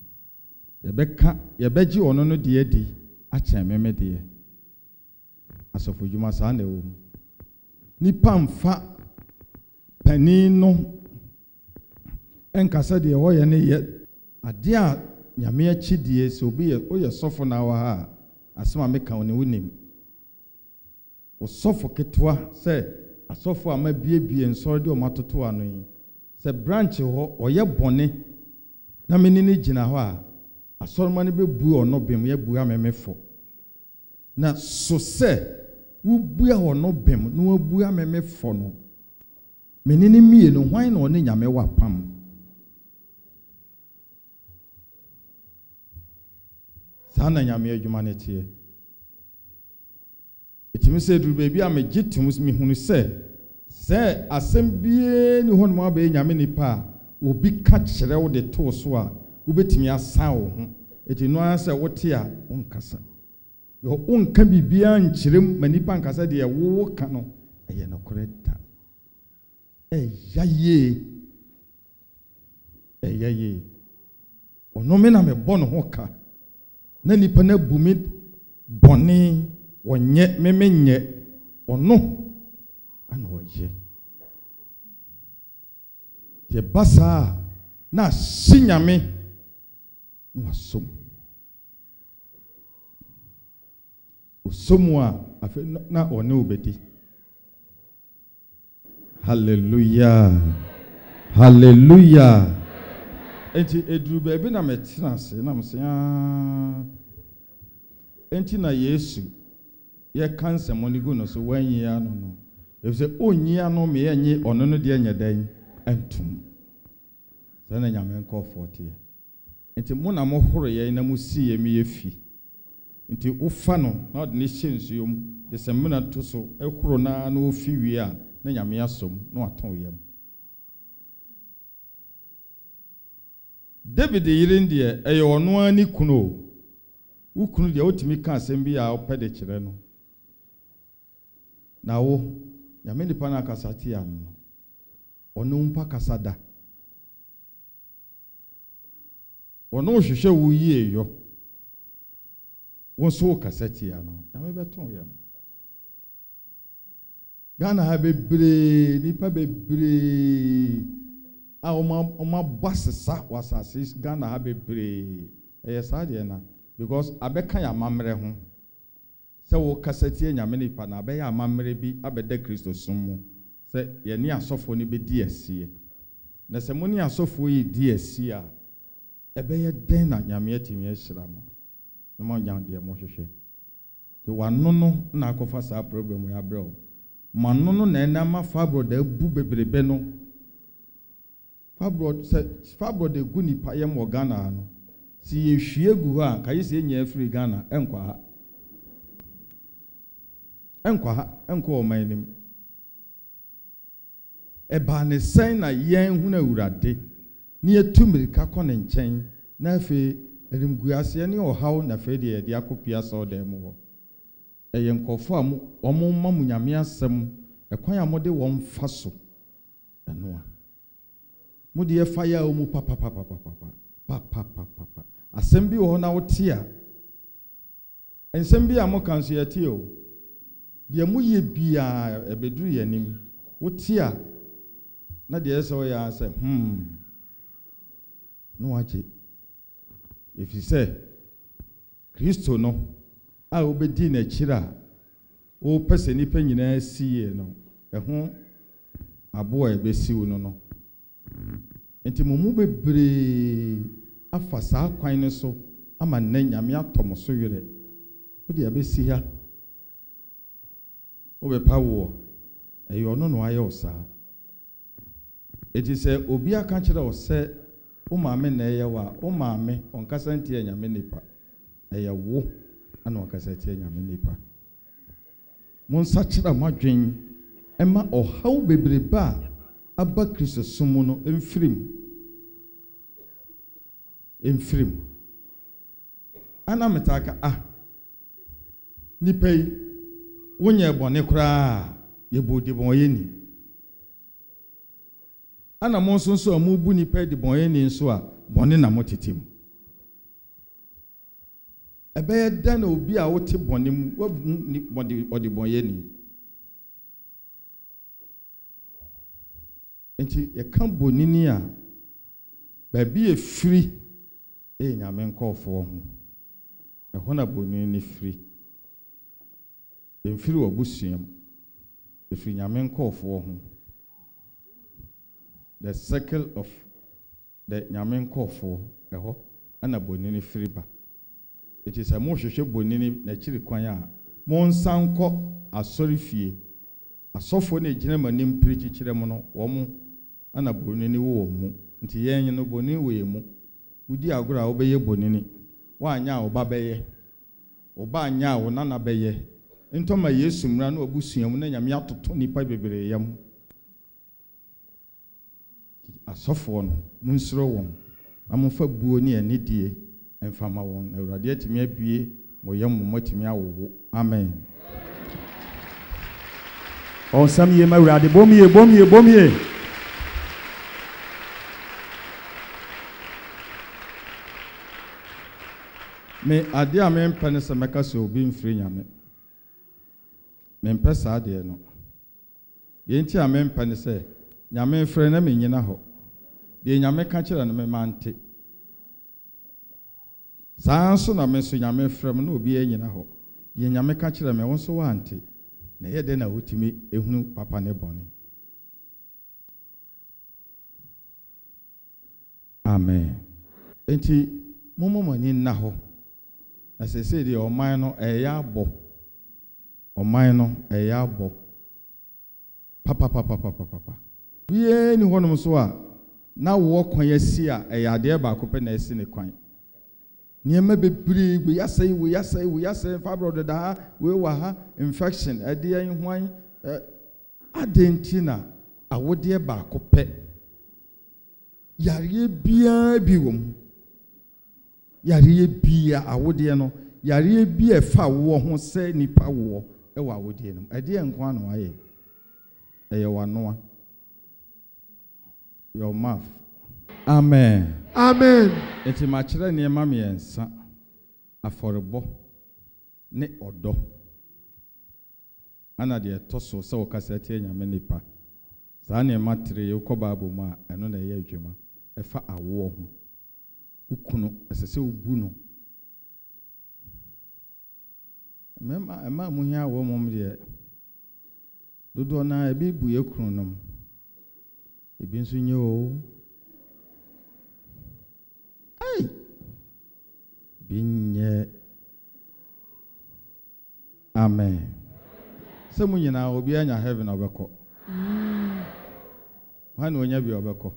yebegye ono no de adi akyɛ meme de asofo dwuma saa na ewo nipa mfa pani no enkasa de wo ye ne ye ade a nyame akyidie se obi ye oyɛ sofo na wa ha asema meka one wonim o sofo ketwa se asofo ama biebie nsoro de o matoto ano yi se branch ho oyɛ bone na menini gina ho a asoroma ne bebu ono bem ye bua memefo na so se wubua ono bem na wabua memefo no menini mie no hwan na one nyame wa pam sana nyame adwuma ne tie etimi se duru bebi a megitum mi hunu se asem bie ni hono ma be nyame nipa obi ka kyerɛ wo de to so a wobetimi asan wo ho eti no an se wote a wonkasa yo wonka bibia nkyerem manipa nkasa de wo ka no ɛyɛ no koreta ɛyaye ono me na me bɔ no ho ka na nipa na bumi bɔne wonye memenye ono ana oye ye basa na sinyame wasom osomwa afi na one obedi. Hallelujah. Hallelujah. Enti eduru bebi na metena se na mse enti na Yesu ye kanse monigu no so wanyi ano no efse onyi ano me yenye ono no de anya dan entum sana nyame nko 40 enti mo na mo horo ye na mo si ye me yefi enti ufa no na de ne hyensu yom de semina to so ehoro na na ofi wi a na nyame asom na waton yam David yirin de eye ono ani kuno Ukunu dia otimi ka asem bi a opede kire no. Na wo nyame nipa na kasati ya no. Ono mpa kasada. Ono hwehwe wo yie yo. Wonso kasati ya no. Nyame beton ya. Ghana ha bebre nipa bebre a oma basesa wasase Ghana ha bebre sade na because abeka ya mamre ho se wo kasati nyame nipa na abe ya mamre bi abeda Kristo summu se ye ni asofo ni be di asie na se mo ni asofo yi di asie a ebe ye den na nyame atimi ahira mo no mo nya de mo hwehwe ti wano no na akofa sa problem ya bro manono na na ma fabro da bu bebrebe no fabro de gu nipa yem wo Ghana no si ye hwie gu ha kai se nya afri Ghana enkwa enkwa o manim e ba ne sen na yen hu na urade ni etumirika kɔ ne nkyɛn na afi erimguase ne ɔhaw na fe de de akopia so da mu hɔ eye nkɔfo a ɔmo mamu nyame asɛm ɛkwan a mode wɔn fa so ɛno a mode ye fa ya omu papa asɛm bi wɔ na wote a ensɛm bi a mo kan so yɛte o de mu ye bia ebeduru yanim wote a na de ɛsɛ o ya sɛ no waje if you say Kristo no a obedi na kira o pese ni pa nyina siye no eho abo a ebesiwu no enti mumu bebre afa saa kwan ne so ama na nyame atom so yere o de abesi ha o be pawo eyo no no aye osa eti se obi aka kira o se o maame na eye wa o maame on kasantie nyame nipa eye wo ana wakasatie nyame nipa monsa kira madwen ema ohaw bebreba aba Kristo sumu no emfirim ana metaka nipa yi wonye bone kura yebodi bon yeni ana monso nso amubu nipa di bon yeni nso a bone na motetem ebe dan obi a wote bonim odi bonye ni enti ye kan bonini a ba bi e firi nyame nkofo ho e na bonini firi emfiri obusuam e firi nyame nkofo ho the circle of the nyame nkofo e ana bonini firi ba. It is a more shoshe bonini na chiri kwanya mo nsanko asorifie asofo na ejina manim preach chire mo no wo mo ana bonini wo mu nti yenye no bonini wo yemu udi agora wo beye bonini wa anya wo ba beye wo ba anya wo nana beye ntoma Yesu mra na obusuam na nyame atoto nipa bebere yam asofo no munsro won amfa buo ni anidie enfama won Awurade atimi abie moyam motimi awowo amen. On samye ma Awurade bomie me ade a me mpane se meka so obi mfiri nyame me mpesa ade no ye nti a me mpane se nyame mfiri na me nyina ho de nyame ka kira no me mante sanso na me so nyame frem na obi anyina ho ye nyame ka kira me wonso wante na ye de na wotimi ehunu papa ne bone amen enti momomani na ho na sese de oman no eya abo oman no eya abo papa wie ni honom so a na wo kwan yasi a eya de ba ko pe na esi ne kwan niema bebiri we yasai fibroid da we wa ha infection ade an hwan adentina awode ba ko pe yare bia bi wom yare bia awode no yare bi efa wo ho se nipa wo e wa wodie no ade enko ano aye eye wanoa your mouth. Amen. Amen. Eti ma kire ne ma me ensa aforebo ne odo ana de toso se wo kasa tie nyame nipa saa ne ma tre ye ko baabo mu a eno na ye adwuma efa awo ho ukunu esese obu no ema mu hia wo mom de dodo na ebi bu ye kunu nom ebi nso nye o ai binye. Amen. Se mu nyina obi anya heaven obeko wan onya bi obeko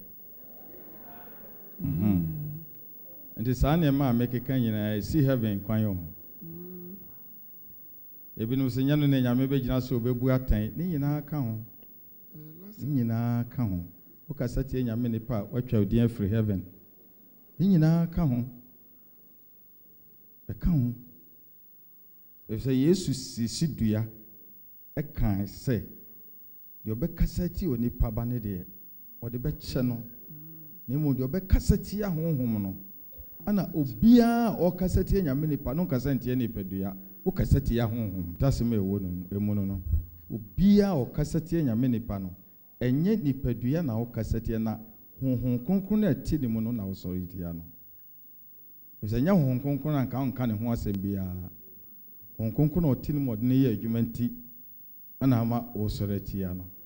nti saa ne ma mekeka nyina si heaven kwan yo ebi no se nyano ne nyame be gina so obebu atan ni nyina ka ho ni nyina ka ho o ka satie nyame ne pa watwa odi afri heaven ni nyina ka ho e ka ho e se yesu si dua e kan se de obekasa ti oni pa ba ne de o de be che no ni mu de obekasa ti ahonhom no ana obia o kasa ti nyame ne pa no kasa ntie ne padua o kasa ti ahonhom daseme ewo no emu no obia o kasa ti nyame ne pa no enye ni padua na o kasa ti na honhom kronkron na ti ne mu no na o sori ti ya no se nya honhom kronkron na nka ne ho asem bia honhom kronkron na o ti ne mo de ne ye adwumanti ana ama o sori ti ya no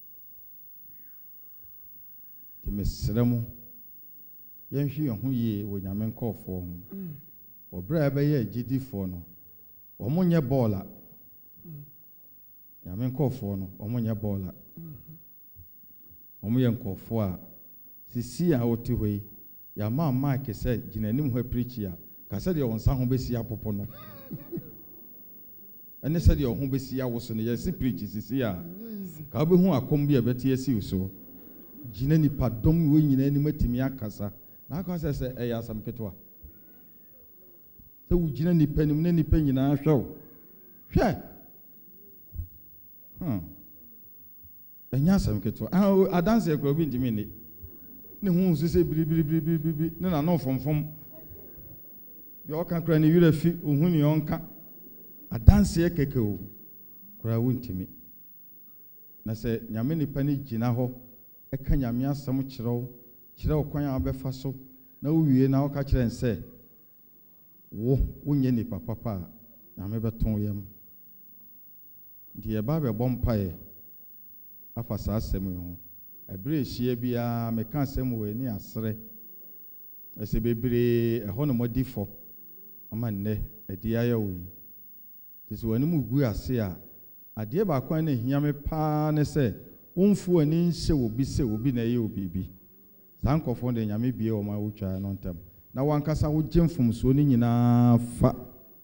ti mesremu yenhwe ho ye wo nyame nkofo ho obra ebe ye agidifo no omonye bola nyame nkofo no omonye bola omoye nkofo a sisi a oti hoi ya ma mark se ginanim ho preacher kasa de wonsa ho besi apopo no ene se de ho besi awoso no ye si preach sisi a ka be hu akom bi ebeti asi uso gina nipa dom wo nyina ni matimi akasa na aka se eya asam ketwa se wo gina nipa nim na nipa nyina hwew enya asam ketwa adanse ekro bi ntimi ne hu sese biri ne na no fomfom de oka kra ne wira fi ohun ni onka adanse ekeke o kra wo ntimi na se nyame nipa ne gina ho eka nyame asam kyerɛw kwan a befa so na wowie na woka kyerɛ nse wo wonye nipa papa nyame beton yam ndi e ba be bompae afa saa asɛm ho ebre ehia bia meka asɛm wo ni asere ese bebre ɛhɔ no modifo ama nne adi aya wo yi tisi wani mu gu ase a ade ba kwan na hia me pa ne se wonfu ani nhyɛ obi se obi na ye obi bi sankofo de nyame bie o ma wotwa no ntam na wankasa wo gyemfom so ni nyina fa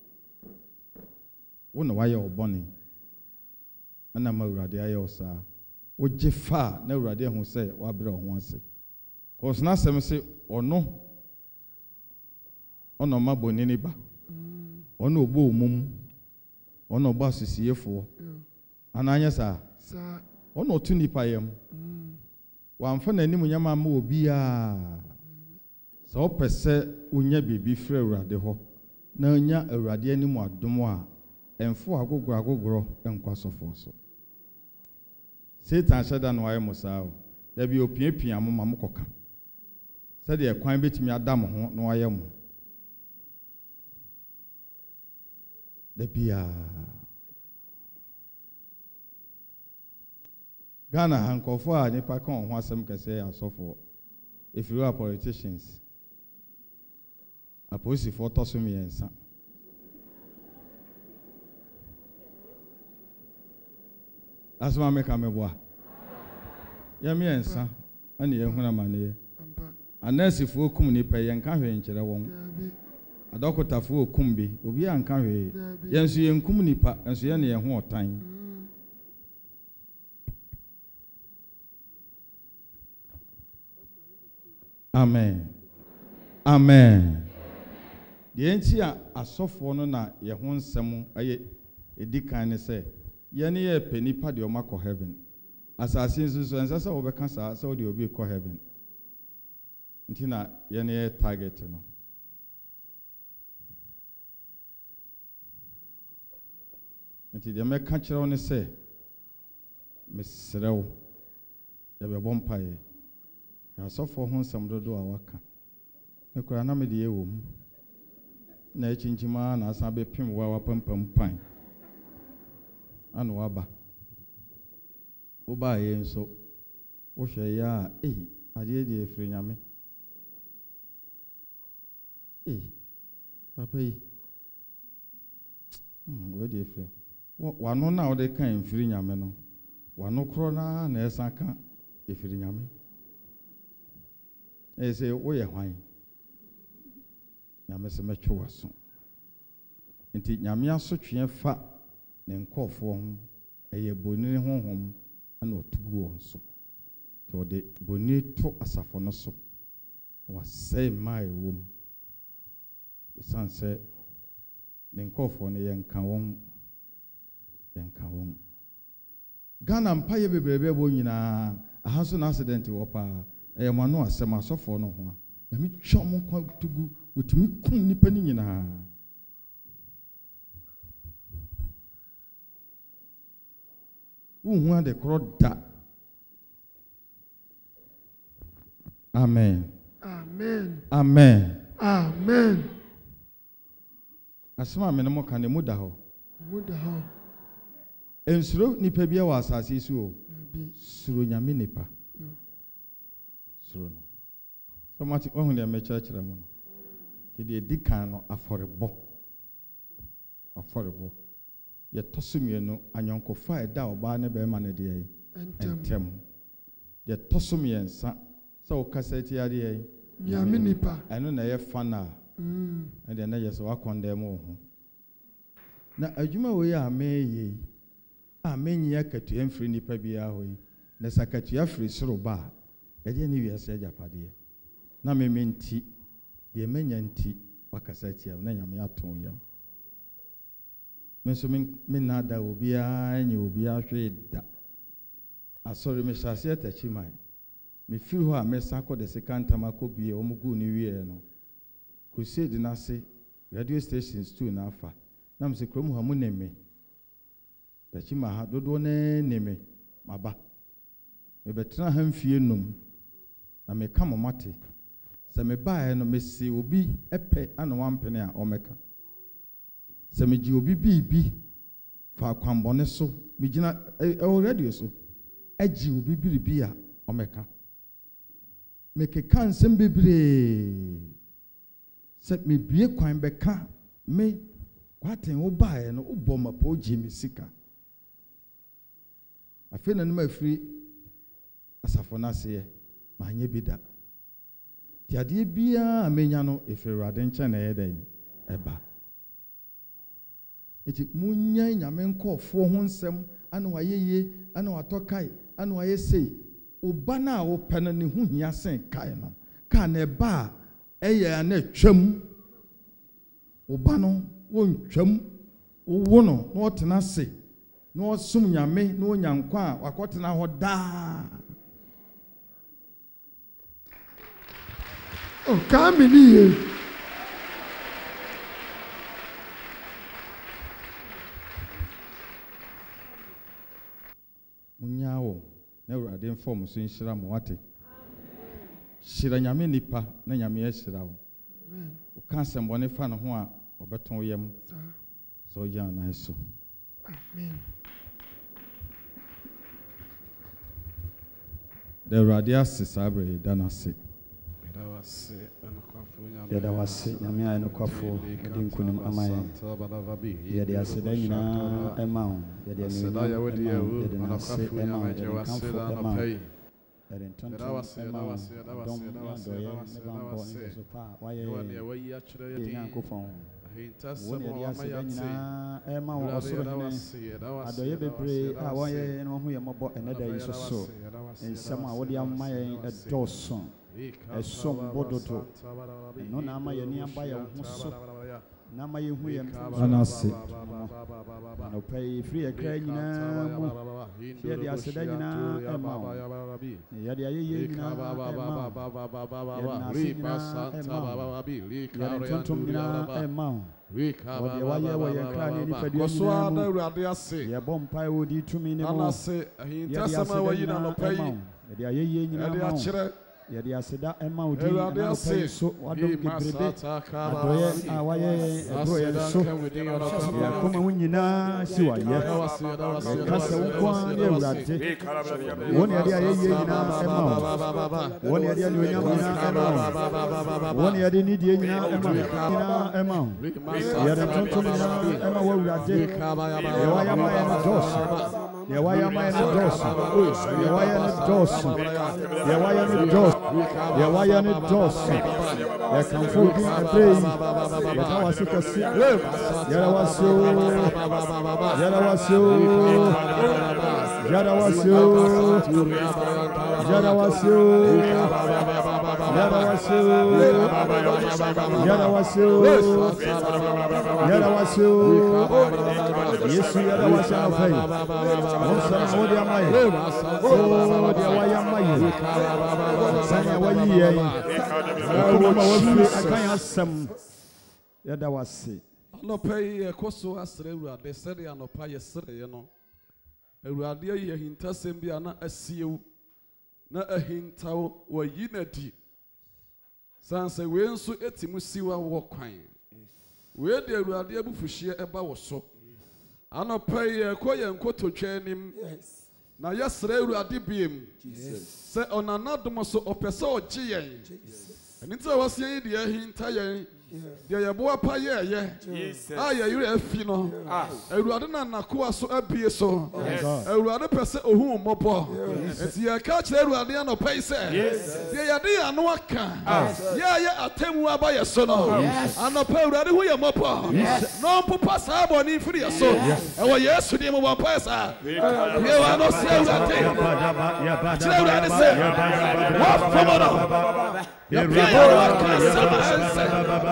wo na waye obone ana ma urade aye osa wo gye fa na urade hu se wa bere ho ase cause na sem se ono ma bonini ba ono obo omum ono ba sisiefo ananya sa ono otu nipa yam wamfa nanim nyama ma obi a so opese unya bibi frɛ urade ho na unya urade anim adom a emfo agogoro enkwasofo so Satan shada no aye musao da bi opiapia mo mamokoka sɛ de kwan betimi adam ho no aye mo da bia Ghana hankofo a nipa kan ho asem kese asofo if you are politicians aposi for toso mi ensa asma me ka meboa ya mi ensa ani ehuna mane anasifo okum nipa ye nka hwe nkyere won adokotafo okum bi obi anka hwe yenso ye nkum nipa enso ye ne ye ho otan Amen. Amen. The entire asofo no na ye ho nsem aye edikan ne say ye ne ye penipa de o makọ heaven. Asase nso ensa se obeka sa se de obi kọ heaven. Ntina ye ne ye target no. Nti de me ka kire ne say mesrew ye be bompaye. Asofo ho nsem dodo a waka. Ekura na me de ye wo mu. Na echinchima na asan be pim wa wapampam pan. Anu waba. Oba ye nso. Wo hwe ya ade de efiri nyame. Papa yi. We de efiri. Wano na ode kan efiri nyame no. Wano kro na esan kan efiri nyame. Say wo ye hwan. Nyame se metwe waso. Nti nyame asotwe fa ne nkofo ho eye bonini honhom ana otugu won so. To de boni to asafo no so. Wasai mai wom. Isanse ne nkofo ne yenka won. Ghana mpaye bebrebe bo nyina ahanso na accident wo pa eye mano asem asofo no ho. Nyame twa mo kwa tugu wotumi kum nipa ni nyina. Uhu ade kroda. Amen. Amen. Amen. Amen. Asema me no mo kan mu da ho. Muda ho. Ensuro nipa bia wa asase su o. Suro nyame nipa. Suro no. So mati ohun de me church-ra mu no. Ti de dikan no aforebo. Ye tosumie no anyonkofa eda oba ne be ma ne de yi. Entem. Ye tosumie nsa sa o kaseti ade yi. Nyame nipa. Eno na ye fana. And then yes wa condemn ho. Na adwuma we ya meye. Amenyi akatua mfiri nipa bia ho yi. Na sakatua firi soro ba. Ye de ni wiase ajapade. Na mementi de menya nti wakasati na nyame aton yam. Menso men nada obi anyi obi ahwe da. Asori me hyase atachi mai. Me firi ho a mesa kɔ de sekantama kɔ bie omugu ni wie no. Crusade na se radio stations too na afa. Na mse krom ha mu neme. Tachi ma ha dodo ne neme maba. Me betra ha mfie num. Na me ka momate. Se me bae no me si obi epe ana wampene a omeka. Se me ji obi bibi fa kwambone so me gina radio so eji obi biribi a omeka. Me keka nsem bebre se me bie kwan beka me kwaten wo bae no ubo mapo ji me sika. Afi na numa afiri asafo na se ma anye bida. Ti ade bia amenya no efirade nche na yeden eba. Eti munya nyame nkofo ho nsem ana wayeye ana watokai ana wayesei oba na wo pene ne hu hia sen kai no ka na eba eye na twam oba no wontwam wo no na otena se na osum nyame na onyankwa a wakotena ho daa. Oh, come here. Munyawo na urade form so nshira mo wate. Shira nyame nipa na nyame ya shira wo. Amen. O ka sembone fa no ho a obeton yam. So ya na so. Amen. The radia sisabre danase. Yada wase nyame ayi no kwafo de nkunim amaye yede aseda nyina ema yede ema yede nase ema yede kamfo ema yede ntonto ema dom adoye ne bambo ne so pa waye ye nyankofon wo yede aseda nyina ema wo osoro ne adoye bebre a waye no ho ye mobo eneda yi so ensem a wo de amaye edoso esom bodoto no na ama ye ni aba ye ho so Nama yehu yem anase no pay free a cry nyina mo ye de aseda nyina ema ye de aye nyina ema Wode waye wo ye kra ne nipadua so ada Awurade ase ye bompai wodi tumi ne mo anase ahintasama wayi na no pay ye de aye nyina ye de akire yɛde aseda ɛma odi na ɔpɛ so wadom gebrebe adɔyɛ a wayɛ ɛbrɔyɛ so yɛakoma ho nyinaa si wayɛ yɛka sɛ wo nko a ne Awurade wɔne yɛde ayɛyie nyinaa ɛma wo wɔne yɛde anuonyam nyinaa ɛma wo wɔne yɛde nidie nyinaa ɛma wo yɛde ntontom nyinaa ɛma wo Awurade yɛwayɛ ama yɛ no dɔɔso yɛwayɛ ama yɛ no dɔɔso yɛwayɛ no dɔɔso yɛwayɛ no dɔɔso yɛwayɛ no dɔɔso yɛkamfo bi ɛberɛ yi yɛda wase kɛse yɛda wase o yɛda wase o yɛda wase o yɛda wase o yɛda wase o yɛda wase o yɛda wase o Yesu yɛda wase afɛ ɔnsana wode ama yɛ o deɛ wayɛ ama yɛ sanya wayi yɛ akoma wafiri akan asɛm yɛda wase anɔpa yi ɛkɔ so asrɛ Awurade sɛdeɛ anɔpa yɛ serɛeɛ no Awurade ayi ahintasɛm bi a na asiew na ahintaw wayi na di san sɛ wei nso ɛtim siwa wɔ kwan wei de Awurade abufuhyeɛ ɛba wɔ so anɔpa yi ɛkɔ yɛn nkototwa anim na yɛsrɛ Awurade biem sɛ ɔnanadom so ɔpɛ sɛ ɔgye yɛn ɛno nti a wɔseɛ yi deɛ ahinta yɛn deɛ yɛboa pa yɛɛyɛ a yɛyerɛ afi no Awurade na nakoa so abie so Awurade pɛ sɛ ɔhu mmɔbɔ nti yɛka kyerɛ Awurade anɔpa yi sɛ deɛ yɛde yɛ ano aka yɛayɛ atammu aba yɛ so no anɔpa Awurade hu yɛ mmɔbɔ na ɔmpopa saa bɔne mfiri yɛ so ɛwɔ Yesu deɛ mobɔ mpaeɛ saa yɛwɔ no sɛ Awurade kyerɛ Awurade sɛ wɔfom no yɛpie no aka sama ɛnsɛ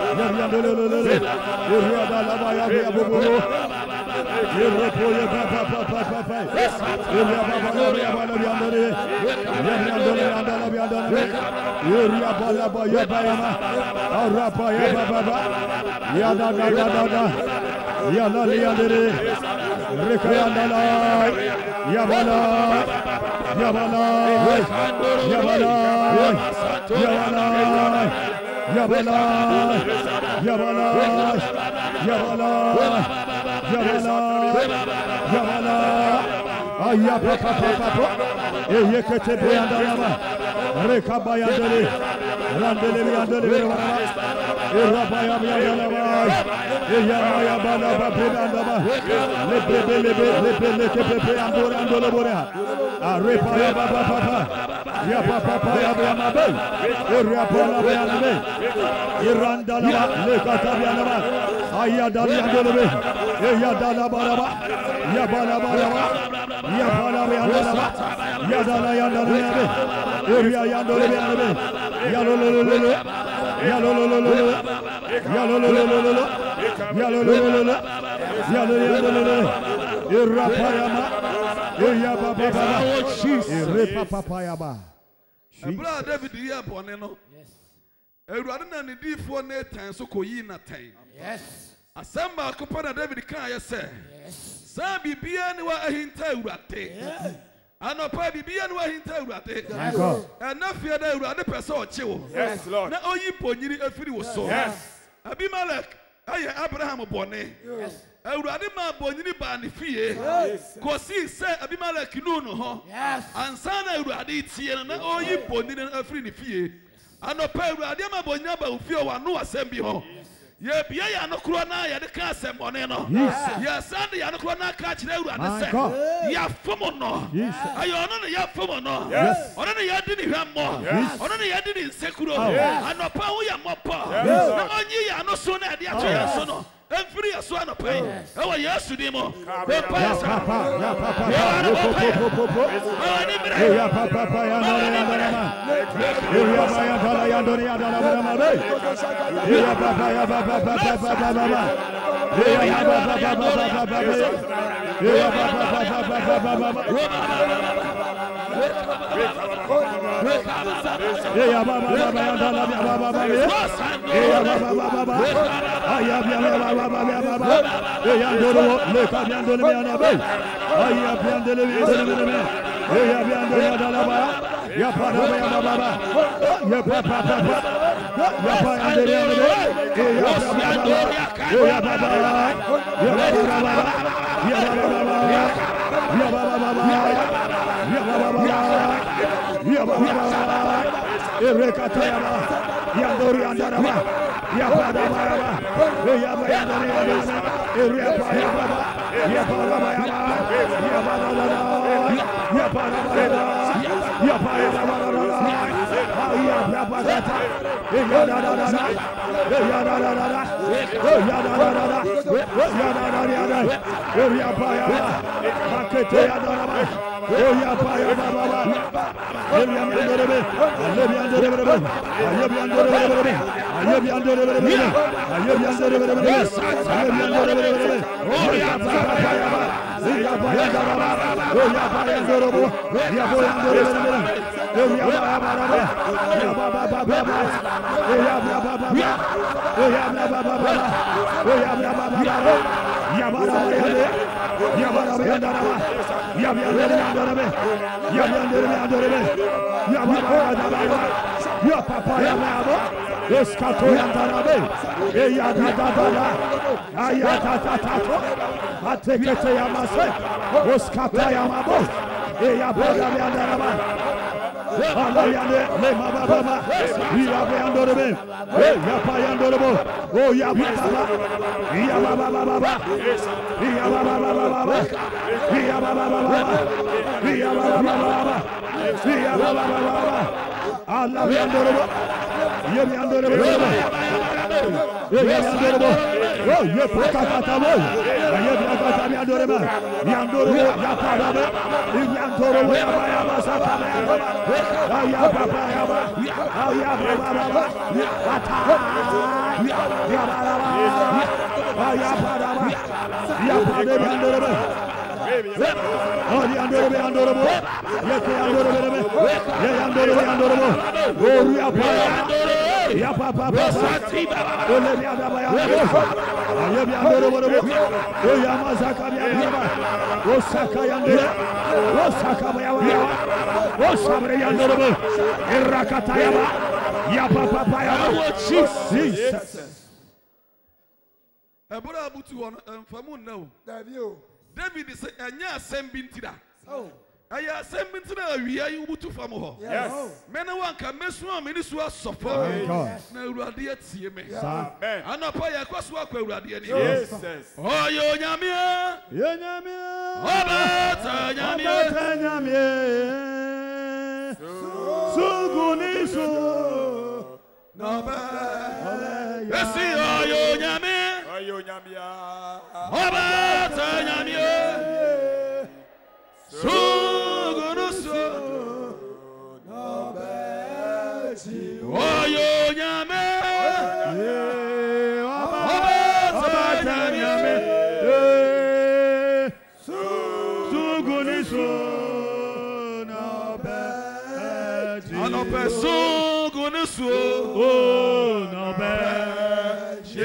David here boneno. Ewurade na ne difo na etan so koyi na tan. Yes. Asamba akopana David kan ya se. Sa bibia ne wa ahinta Ewurade. Anopa bibia ne wa ahinta Ewurade. Na fie da Ewurade pese o chewo. Yes Lord. Na oyi ponyiri afiri wo so. Yes. Abimelech aye Abraham bone. Yes. Ewurade ma bonyiri ba ne fie. Yes. Kosi se Abimelech nu no ho. Yes. Ansa na Ewurade tie na oyi ponyiri afiri ne fie. Anopa Ewurade ma bonya ba ufie wa no asem bi ho. Ye bia ya no kro na ye de ka asem bone no. Ye sand ya no kro na ka kire Ewurade se. Ya fomo no. Ayo no na ya fomo no. Ono na ya di ni hwammo. Ono na ya di ni nsekuro. Anopa wo ya mopo. Na onyi ya no so na de ato ya so no. Every aswana pay. Oh yes, Dimo. Allah yandorobo. Ye yandorobo. Ye yandorobo. Oh, ye pakatabo. Ye pakatabo yandorobo. Yandorobo yapadabe. Yandorobo yapaya sakaba. Ya papa yaba. Ya baba. Ya baba. Ya pade yandorobo. Oh, yandorobo. Ye yandorobo. Ye yandorobo. Oh, ya papa. Ya papa. Ole yandaba yandorobo. Ye yandorobo. Oh, ya mazaka yandaba. Oh, saka yandorobo. Oh, saka yaba. Oh, sabre yandorobo. Irakata yaba. Ya papa yaba. Jesus. Ebura abutu on famu now. David say anya assembi ntira. Aya assembi ntira awia yi ubutu famu ho. Yes. Mena wanka mesu ameni so asopo. Na urade atie me. Amen. Anapa ya kwaso akwa urade ani. Yes. Oh yo nyame. Yo nyame. Obata nyame. Obata nyame. Suguni so. Naba. Esi yo nyame. Yo nyame. Obata nyame. Sugunuso Nabeti Oyo nyame Obata nyame Sugunuso Nabeti Anope sugunuso Nabeti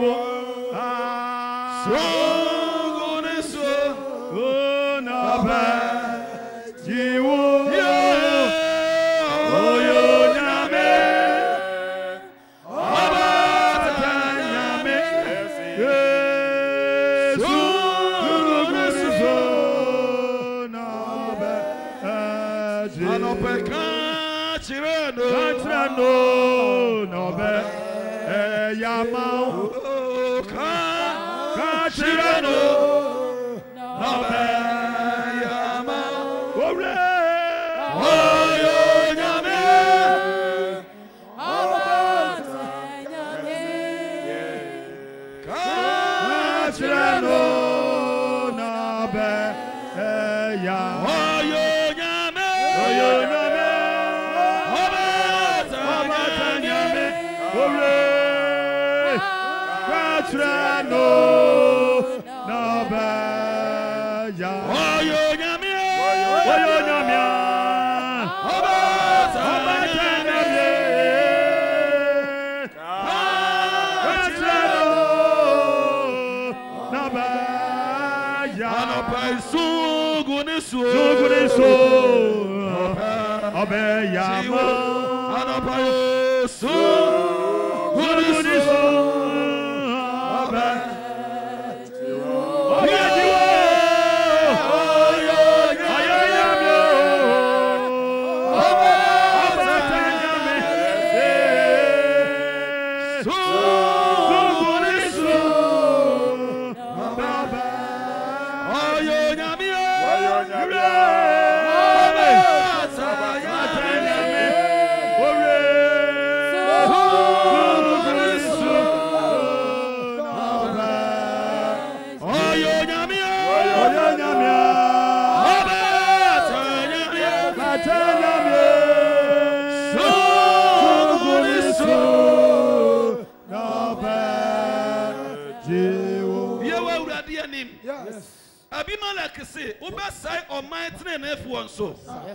Abimelech say, "Uba say on my train if one so."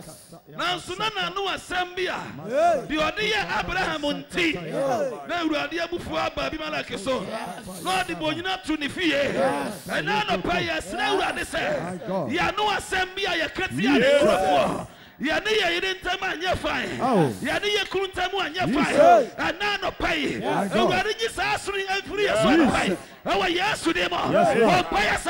Now sunana no assembia. The odia Abraham unti. Na uradia bufua Abimelech so. Lord the bonina to ni fie. And now no payas na urade say. Ya no assembia ya ketia ni krofo. Ya ne ya yire ntama anya fine. Ya ne ya kuru ntamu anya fine. And now no pay. Urade ji sa asuri afuri so pay. Oh, yes, to them. Oh, yes,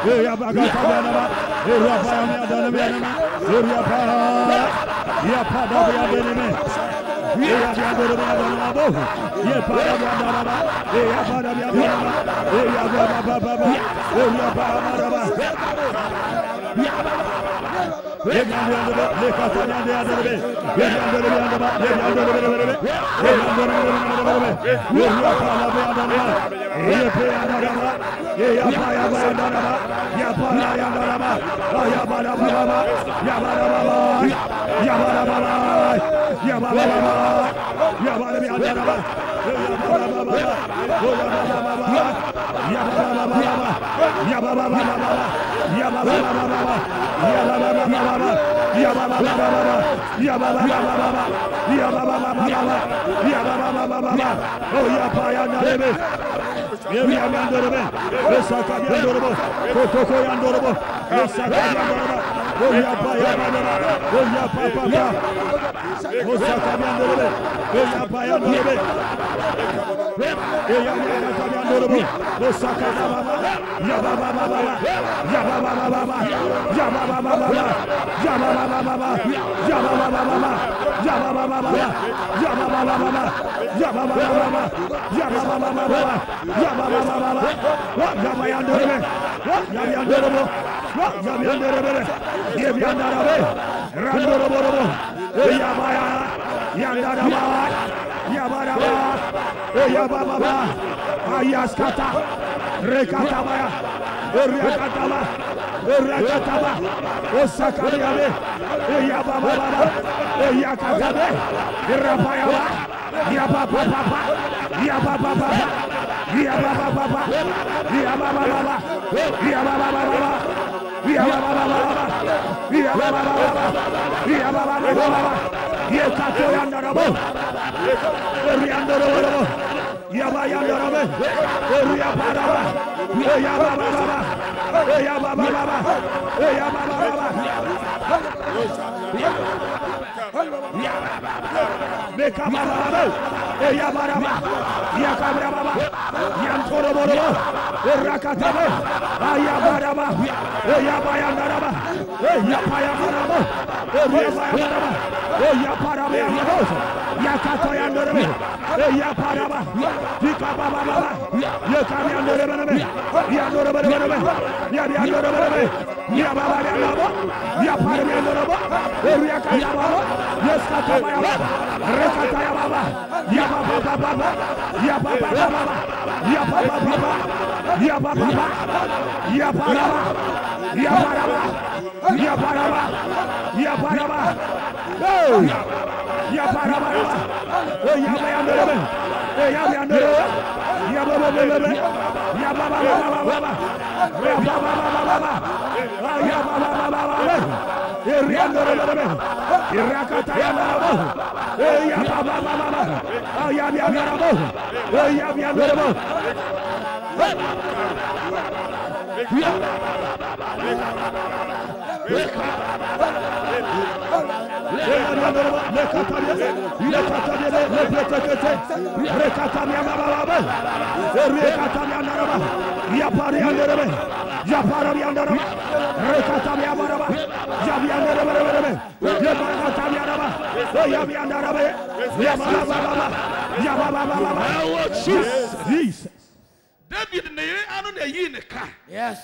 David ne anu na yi ne ka. Yes.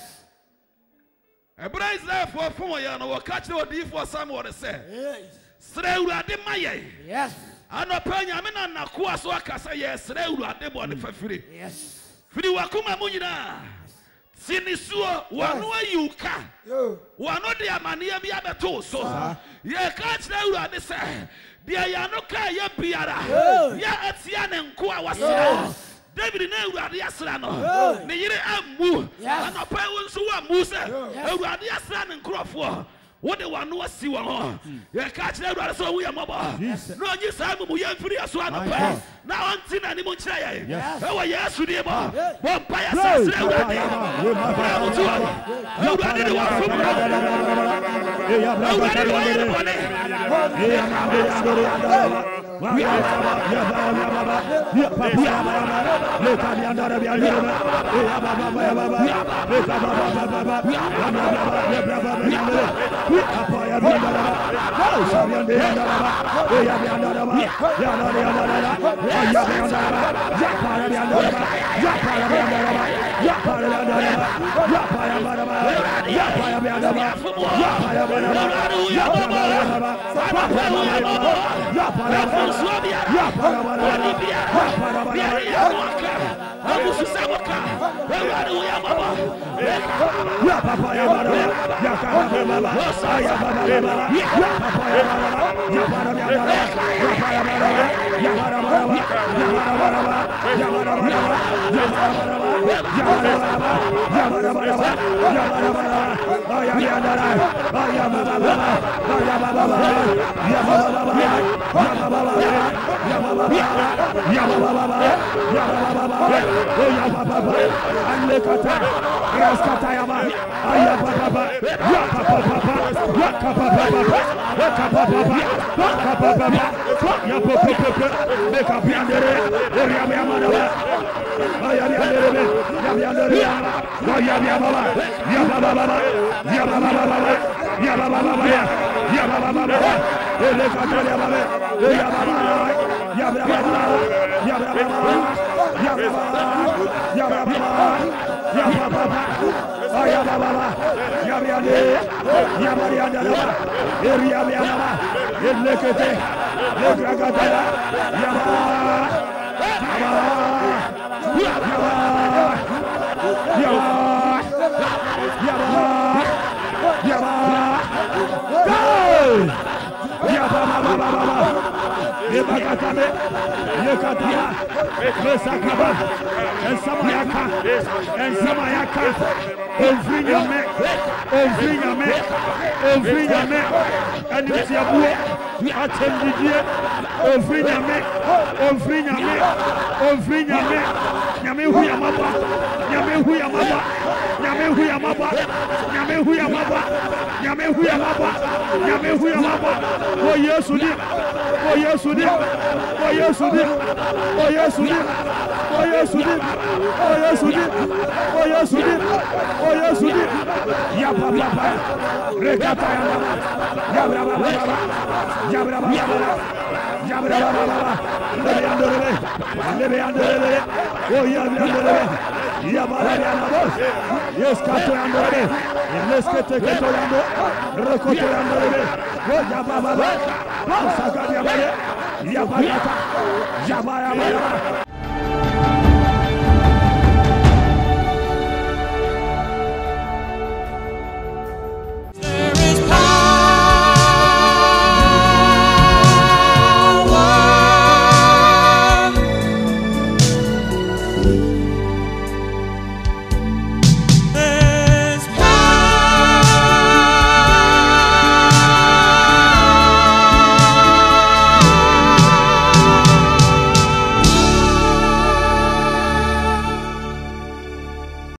Ebra Israel for ya no waka kire odi for Samuel say. Yes. Sre urade maye. Yes. Anopa nyame na nakoa so akasa ye sre urade bo ne fafiri. Yes. Firi wakuma mu nyina. Sinisuo wanu ayuka. Wanu de amania bia beto so. Ye ka kire urade say. Dia ya no ka ye biara. Ya atia ne nko a wasira. David na urade asra no ne yire amu anopa wonso wa mu se urade asra ne nkrofo wo de wano asi wo ho ye ka kire urade so wo ye mobo no nyi sa mu ye mfiri aso anopa na onti na ni mu kire ye e wo Yesu ni bo mpa ya sa sre urade urade de wa fo urade de wa Yes,